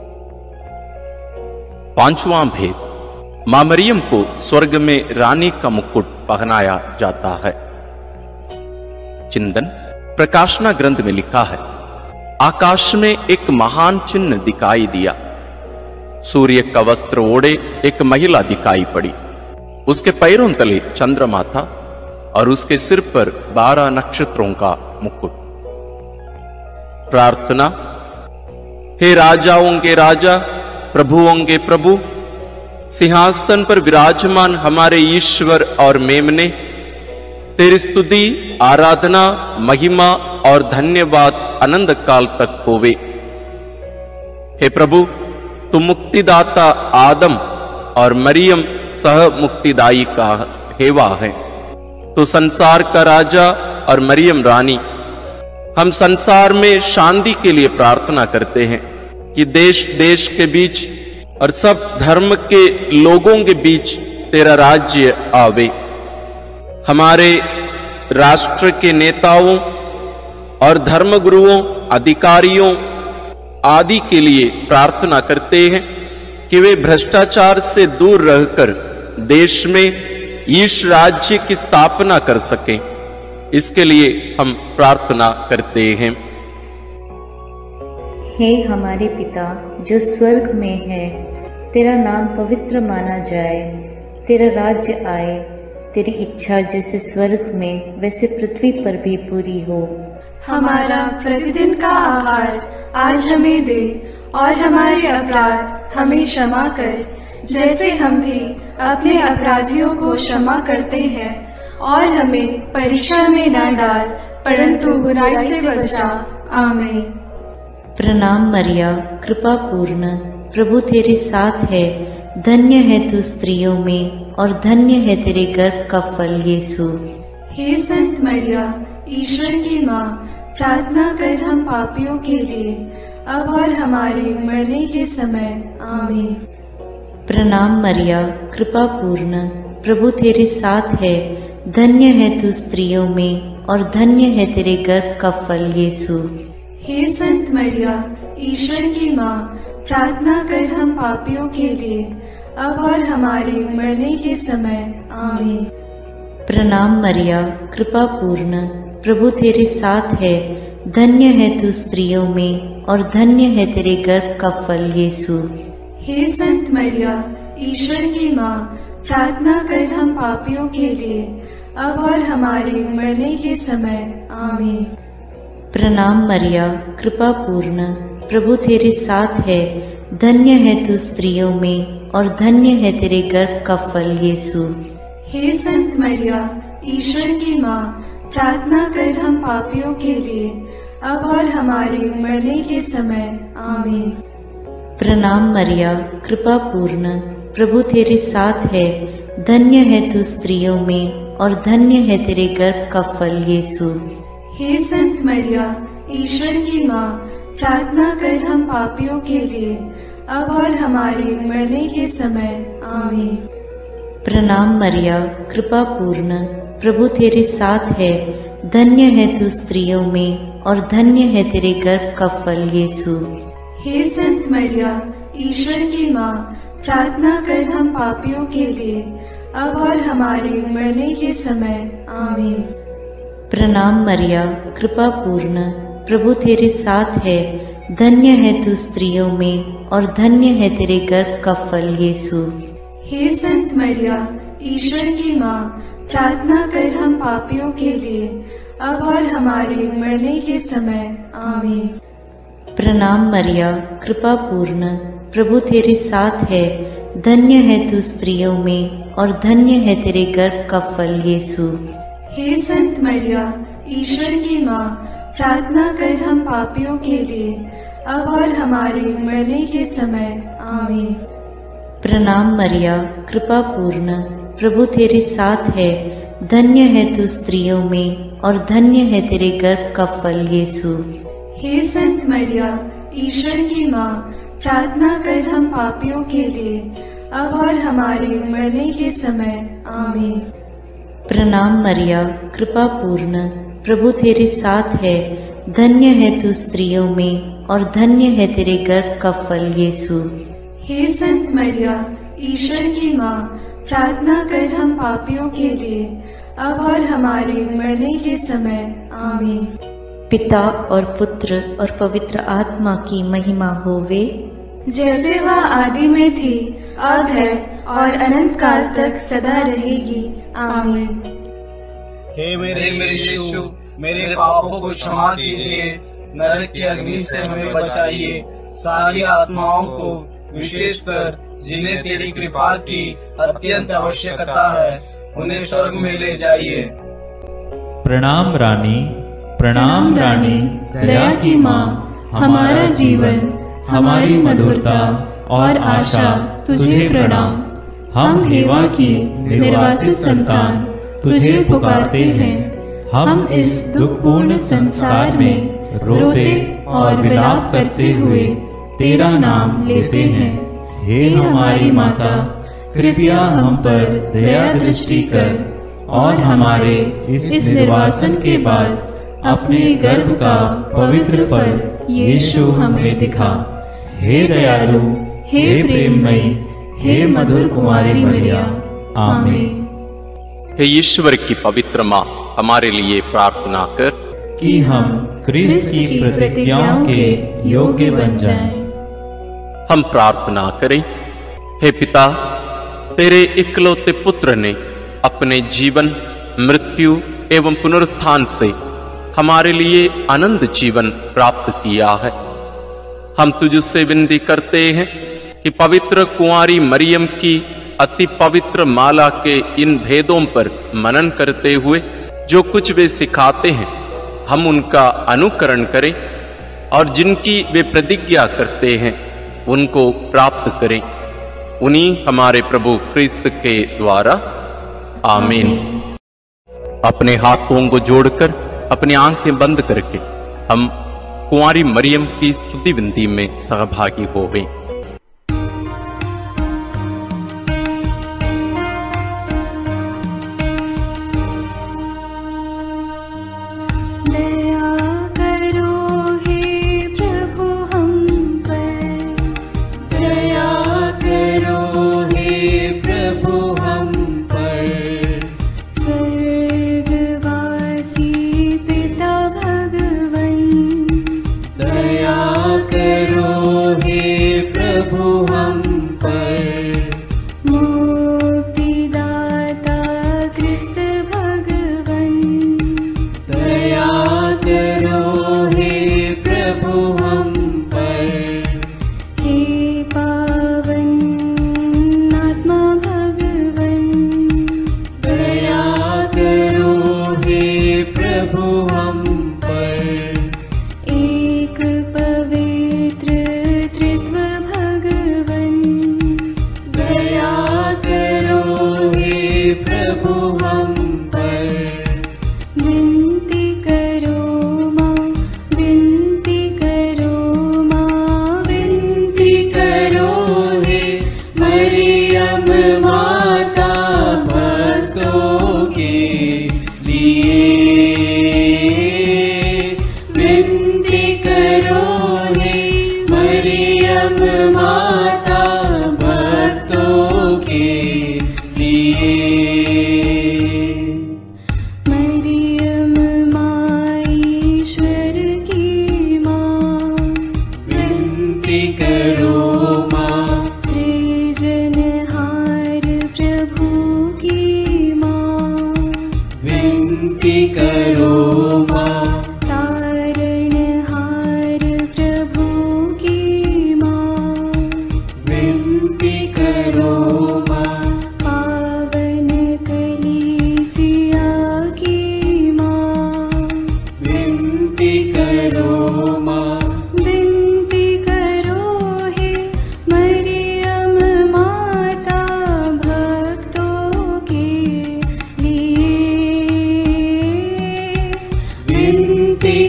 पांचवा भेद, मां मरियम को स्वर्ग में रानी का मुकुट पहनाया जाता है। चिंतन प्रकाशना ग्रंथ में लिखा है, आकाश में एक महान चिन्ह दिखाई दिया। सूर्य का वस्त्र ओढ़े एक महिला दिखाई पड़ी। उसके पैरों तले चंद्रमा था और उसके सिर पर बारह नक्षत्रों का मुकुट। प्रार्थना। हे राजाओं के राजा, प्रभुओं के प्रभु, सिंहासन पर विराजमान हमारे ईश्वर और मेमने, तेरी स्तुति, आराधना, महिमा और धन्यवाद अनंत काल तक होवे। हे प्रभु, तुम मुक्तिदाता आदम और मरियम सह मुक्तिदायी का हेवा है। तो संसार का राजा और मरियम रानी, हम संसार में शांति के लिए प्रार्थना करते हैं कि देश देश के बीच और सब धर्म के लोगों के बीच तेरा राज्य आवे। हमारे राष्ट्र के नेताओं और धर्मगुरुओं, अधिकारियों आदि के लिए प्रार्थना करते हैं कि वे भ्रष्टाचार से दूर रहकर देश में ईश राज्य की स्थापना कर सकें। इसके लिए हम प्रार्थना करते हैं। हे हमारे पिता जो स्वर्ग में है, तेरा नाम पवित्र माना जाए, तेरा राज्य आए, तेरी इच्छा जैसे स्वर्ग में वैसे पृथ्वी पर भी पूरी हो। हमारा प्रतिदिन का आहार आज हमें दे और हमारे अपराध हमें क्षमा कर, जैसे हम भी अपने अपराधियों को क्षमा करते हैं, और हमें परीक्षा में न डाल, परंतु बुराई से बचा। आमीन। प्रणाम मरिया, कृपा पूर्ण, प्रभु तेरे साथ है। धन्य है तू स्त्रियों में और धन्य है तेरे गर्भ का फल यीशु। हे संत मरिया, ईश्वर की माँ, प्रार्थना कर हम पापियों के लिए, अब और हमारे मरने के समय। आमीन। प्रणाम मरिया, कृपा पूर्ण, प्रभु तेरे साथ है। धन्य है तू स्त्रियों में और धन्य है तेरे गर्भ का फल यीशु। हे संत मरिया, ईश्वर की माँ, प्रार्थना कर हम पापियों के लिए, अब और हमारे मरने के समय। आमीन। प्रणाम मरिया, कृपा पूर्ण, प्रभु तेरे साथ है। धन्य है तू स्त्रियों में और धन्य है तेरे गर्भ का फल यीशु। हे संत मरिया, ईश्वर की माँ, प्रार्थना कर हम पापियों के लिए, अब और हमारे मरने के समय। आमीन। प्रणाम मरिया, कृपा पूर्ण, प्रभु तेरे साथ है। धन्य है तू स्त्रियों में और धन्य है तेरे गर्भ का फल यीशु। हे संत मरिया, ईश्वर की माँ, प्रार्थना कर हम पापियों के लिए, अब और हमारे मरने के समय। आमीन। प्रणाम मरिया, कृपा पूर्ण, प्रभु तेरे साथ है। धन्य है तू स्त्रियों में और धन्य है तेरे गर्भ का फल यीशु। हे संत मरिया, ईश्वर की माँ, प्रार्थना कर हम पापियों के लिए, अब और हमारे मरने के समय। आमीन। प्रणाम मरिया, कृपा पूर्ण, प्रभु तेरे साथ है, धन्य है तू स्त्रियों में और धन्य है तेरे गर्भ का फल यीशु। हे संत मरिया, ईश्वर की माँ, प्रार्थना कर हम पापियों के लिए, अब और हमारे मरने के समय। आमीन। प्रणाम मरिया, कृपा पूर्ण, प्रभु तेरे साथ है, धन्य है तू स्त्रियों में और धन्य है तेरे गर्भ का फल यीशु। हे संत मरिया, ईश्वर की माँ, प्रार्थना कर हम पापियों के लिए, अब और हमारे मरने के समय। आमीन। प्रणाम मरिया, कृपा पूर्ण, प्रभु तेरे साथ है, धन्य है तू स्त्रियों में और धन्य है तेरे गर्भ का फल यीशु। हे संत मरिया, ईश्वर की माँ, प्रार्थना कर हम पापियों के लिए, अब और हमारे मरने के समय। आमीन। प्रणाम मरिया, कृपा पूर्ण, प्रभु तेरे साथ है, धन्य है तू स्त्रियों में और धन्य है तेरे गर्भ का फल यीशु। हे संत मरिया, ईश्वर की माँ, प्रार्थना कर हम पापियों के लिए, अब और हमारे मरने के समय। आमीन। प्रणाम मरिया, कृपा पूर्ण, प्रभु तेरे साथ है, धन्य है तू स्त्रियों में और धन्य है तेरे गर्भ का फल यीशु। हे संत मरिया, ईश्वर की माँ, प्रार्थना कर हम पापियों के लिए, अब और हमारे मरने के समय। आमीन। पिता और पुत्र और पवित्र आत्मा की महिमा होवे, जैसे वह आदि में थी, अब है और अनंत काल तक सदा रहेगी। आमीन। हे मेरे मेरे यीशु, मेरे पापों को क्षमा कीजिए, नरक की अग्नि से हमें बचाइए, सारी आत्माओं को, विशेषकर जिन्हें तेरी कृपा की अत्यंत आवश्यकता है, उन्हें स्वर्ग में ले जाइए। प्रणाम रानी, प्रणाम रानी, दया की माँ, हमारा जीवन, हमारी मधुरता और आशा तुझे प्रणाम। हम हेवा की निर्वासित संतान तुझे पुकारते हैं। हम इस दुखपूर्ण संसार में रोते और विलाप करते हुए तेरा नाम लेते हैं। हे हमारी माता, कृपया हम पर दया दृष्टि कर और हमारे इस निर्वासन के बाद अपने गर्भ का पवित्र फल यीशु हमें दिखा। हे दयालु, हे प्रेममयी, हे मधुर कुमारी मरिया। आमीन। हे ईश्वर की पवित्र माँ, हमारे लिए प्रार्थना कर कि हम क्रिस्त की प्रतिज्ञाओं के योग्य बन जाएं। हम प्रार्थना करें। हे पिता, तेरे इकलौते पुत्र ने अपने जीवन, मृत्यु एवं पुनरुत्थान से हमारे लिए आनंद जीवन प्राप्त किया है। हम तुझसे विनती करते हैं कि पवित्र कुंवारी मरियम की अति पवित्र माला के इन भेदों पर मनन करते हुए जो कुछ वे सिखाते हैं, हम उनका अनुकरण करें और जिनकी वे प्रतिज्ञा करते हैं उनको प्राप्त करें। उन्हीं हमारे प्रभु क्रिस्त के द्वारा। आमीन। अपने हाथों को जोड़कर अपनी आंखें बंद करके हम कुंवारी मरियम की स्तुति विनती में सहभागी होवें। करो हे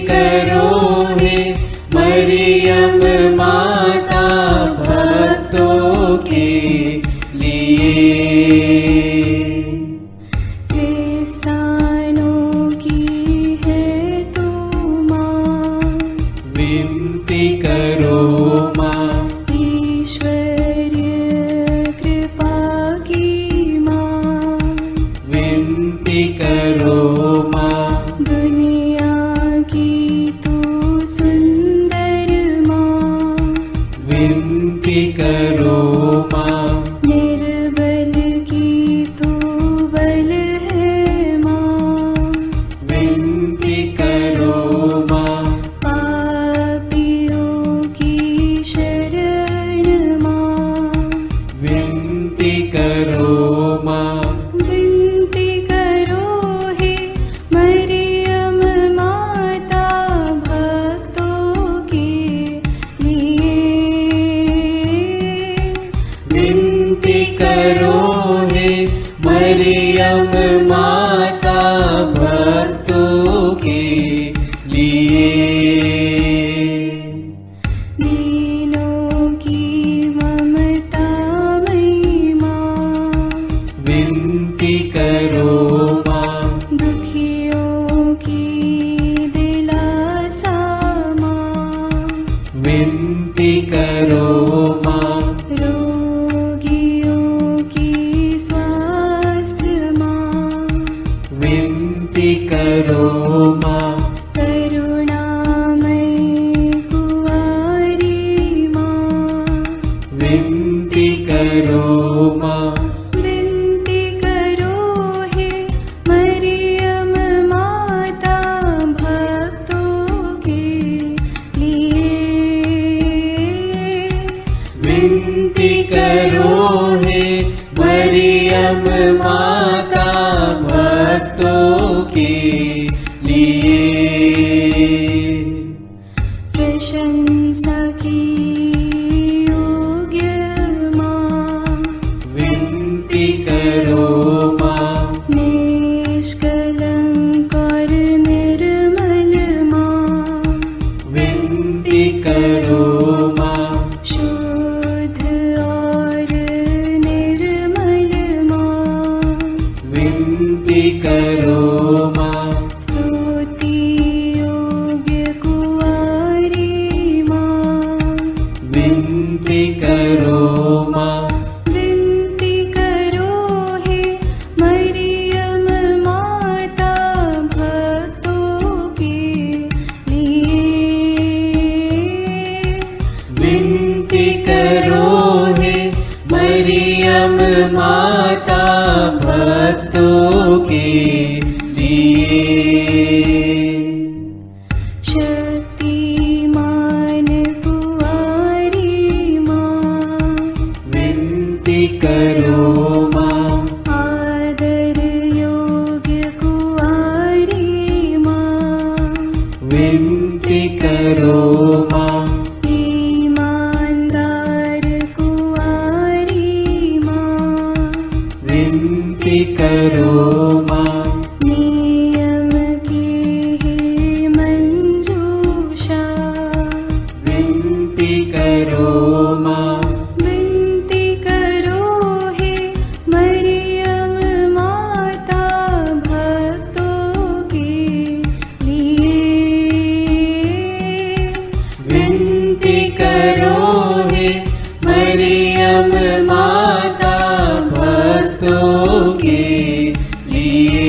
करो हे मरियम माता भक्तों के लिए। क्रिस्तानों की है तू माँ, विनती करो माँ। ईश्वरीय कृपा की माँ, विनती करो माँ। दुनिया की तू सुंदर माँ, विनती करो माँ। निर्बल की तू बल है माँ, विनती करो माँ। पापियों की शरण माँ, विनती करो माँ। विनती करो हे मरियम माता भक्तों के लिए। विनती करो हे मरियम माता भक्तों के लिए। दीनों की ममता मई माँ, विनती करो माँ। दुखियों की दिलासा माँ, विनती करो माँ। रोगियों की स्वास्थ्य माँ, विनती करो माँ। करुणामयी कुंवारी माँ, विनती करो माँ। विनती करो हे मरियम माता भक्तों के लिए। विनती करो हे मरियम माता भक्तों के लिए। प्रशंसा की योग्य माँ, विनती करो माँ। निष्कलंक और निर्मल माँ, विनती करो माँ। शुद्ध और निर्मल माँ, विनती करो माँ। स्तुति योग्य कुंवारी माँ, विनती करो माँ। विनती करो हे मरियम माता भक्तों के लिए। विनती करो हे मरियम माता भक्तों के लिए। शक्तिमान कुंवारी माँ, विनती करो माँ। आदर योग्य कुंवारी माँ, विनती करो माँ। ईमानदार कुंवारी माँ, विनती करो माँ। नियम की है मंजूषा, विनती करो माँ। विनती करो हे मरियम माता भक्तों के लिए। विनती करो हे मरियम माता भक्तों के लिए।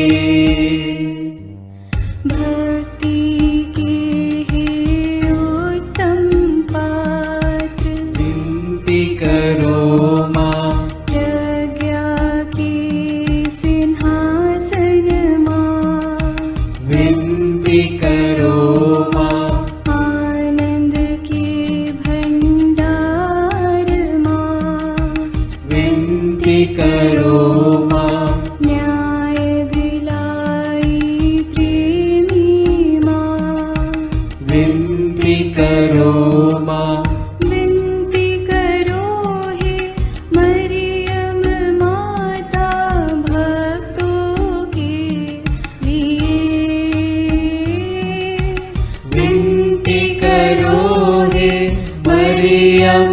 भक्ति के हे उत्तम पात्र, विनती करो माँ। प्रज्ञा के सिंहासन माँ, विनती करो माँ। आनंद के भंडार माँ, विनती करो माँ। न्याय दिलाई प्रेमी माँ, विनती करो माँ। विनती करो हे मरियम माता भक्तों के लिए।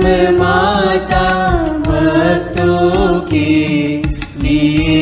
माता भक्तों के लिए।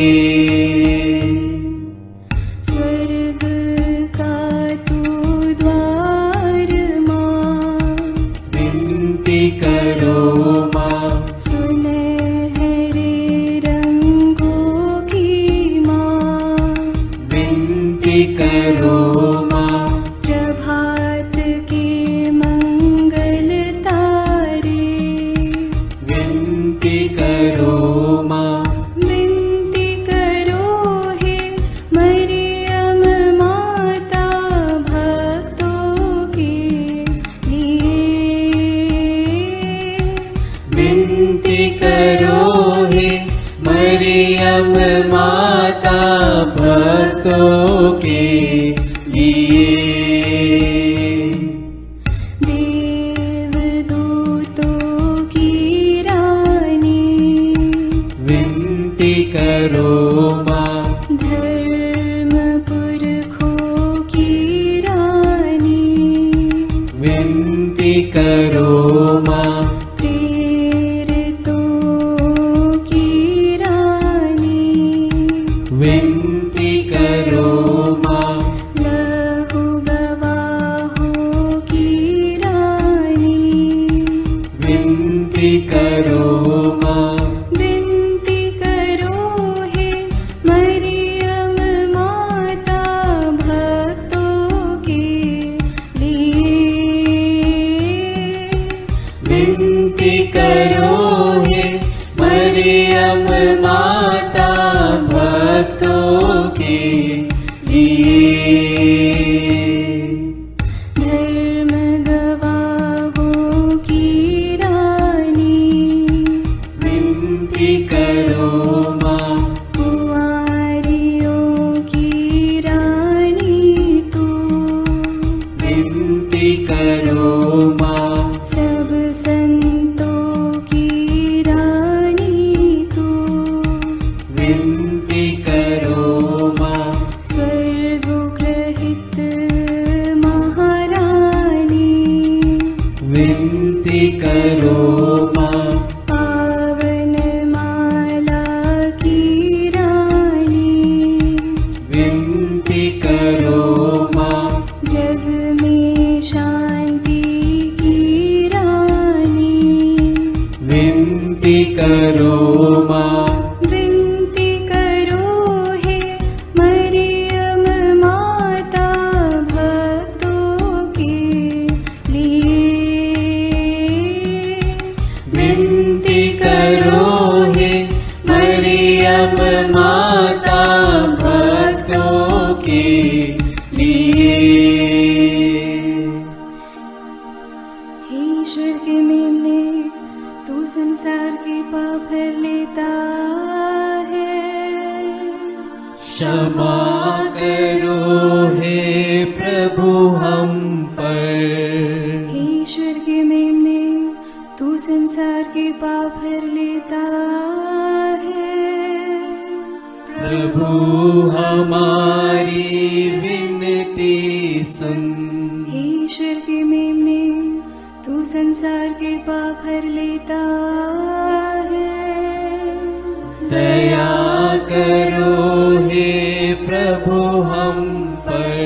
स्वर्ग का तू द्वार माँ, विनती करो माँ। सुनहरे रंगों की माँ, विनती करो माँ। प्रभात के मंगल तारे, विनती करो माँ। विनती करो हे मरियम माता भक्तों के लिए। विनती करो हे मरियम माता भक्तों के लिए। देवदूतों की रानी, विनती करो माँ। धर्म पुरखों की रानी, विनती करो माँ। प्रेरितों की रानी, विनती करो माँ। लहू गवाहों की रानी, विनती करो माँ। विनती करो हे मरियम माता भक्तों के लिए। विनती करो हे मरियम माता भक्तों के लिए। धर्म गवाहों की रानी, विनती करो माँ। कुंवारियों की रानी तू, विनती करो माँ। सब संतों की रानी तू, विनती करो माँ। स्वर्गोग्रहित महारानी, विनती करो माँ। पावन माला की रानी, विनती करो माँ। जग में शांति की रानी, विनती करो माँ। विनती करो हे मरियम माता भक्तों के लिए। विनती करो हे मरियम माता भक्तों के लिए। हे ईश्वर के मेमने, तू संसार के पाप हर लेता है। क्षमा करो हे प्रभु हम पर। हे ईश्वर के मेमने, तू संसार के पाप हर लेता है। प्रभु हमारी विनती सुन। हे ईश्वर के मेमने, तू संसार के पाप हर लेता है। दया करो हे प्रभु हम पर।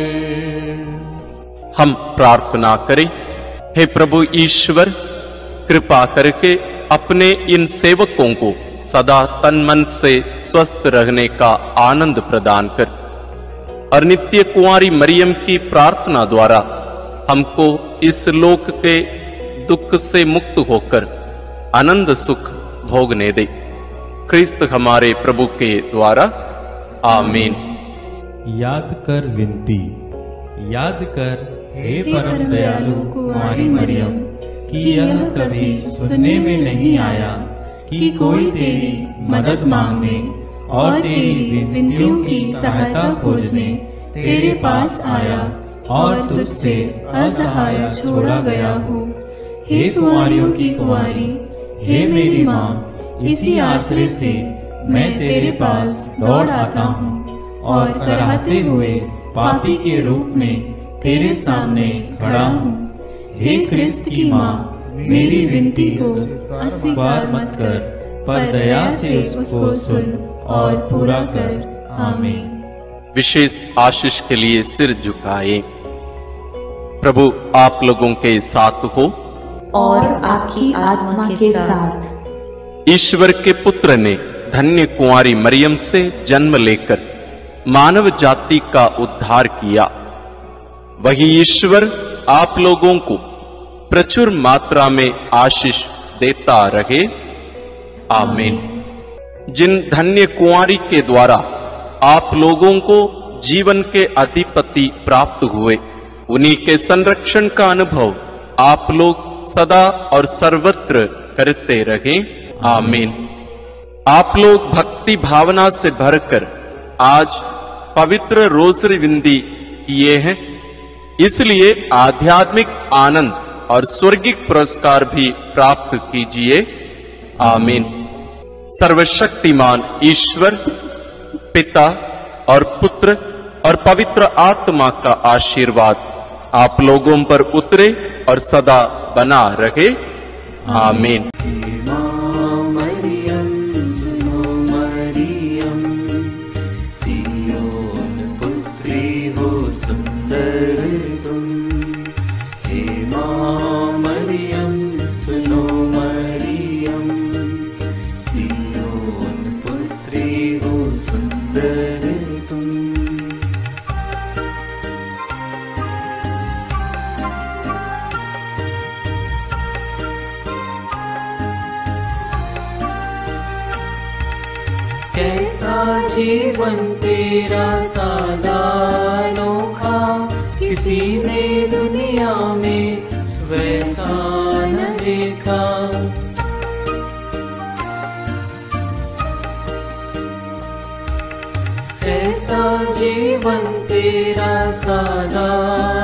हम प्रार्थना करें। हे प्रभु ईश्वर, कृपा करके अपने इन सेवकों को सदा तन मन से स्वस्थ रहने का आनंद प्रदान कर और नित्य कुंवारी मरियम की प्रार्थना द्वारा हमको इस लोक के दुख से मुक्त होकर आनंद सुख भोगने दे। क्रिस्त हमारे प्रभु के द्वारा आमीन। याद कर विनती। याद कर हे परम दयालु कुंवारी मरियम कि यह कभी सुनने में नहीं आया कि कोई तेरी मदद मांगने और तेरी विनतियों की सहायता खोजने तेरे पास आया और तुझसे असहाय छोड़ा गया हूँ। हे कुंवारियों की कुंवारी, हे मेरी माँ, इसी आश्रय से मैं तेरे पास दौड़ आता हूँ और कराहते हुए पापी के रूप में तेरे सामने खड़ा हूँ। हे क्रिस्त की माँ, मेरी विनती को अस्वीकार मत कर, पर दया से उसको सुन और पूरा कर। आमीन। विशेष आशीष के लिए सिर झुकाए। प्रभु आप लोगों के साथ हो और आपकी आत्मा के साथ। ईश्वर के पुत्र ने धन्य कुंवारी मरियम से जन्म लेकर मानव जाति का उद्धार किया। वही ईश्वर आप लोगों को प्रचुर मात्रा में आशीष देता रहे। आमीन। जिन धन्य कुंवारी के द्वारा आप लोगों को जीवन के अधिपति प्राप्त हुए, उन्हीं के संरक्षण का अनुभव आप लोग सदा और सर्वत्र करते रहें। आमीन। आप लोग भक्ति भावना से भरकर आज पवित्र रोसरी विंदी किए हैं, इसलिए आध्यात्मिक आनंद और स्वर्गिक पुरस्कार भी प्राप्त कीजिए। आमीन। सर्वशक्तिमान ईश्वर पिता और पुत्र और पवित्र आत्मा का आशीर्वाद आप लोगों पर उतरे और सदा बना रहे। आमीन। कैसा जीवन तेरा सादा अनोखा, किसी ने दुनिया में वैसा न देखा। कैसा जीवन तेरा सादा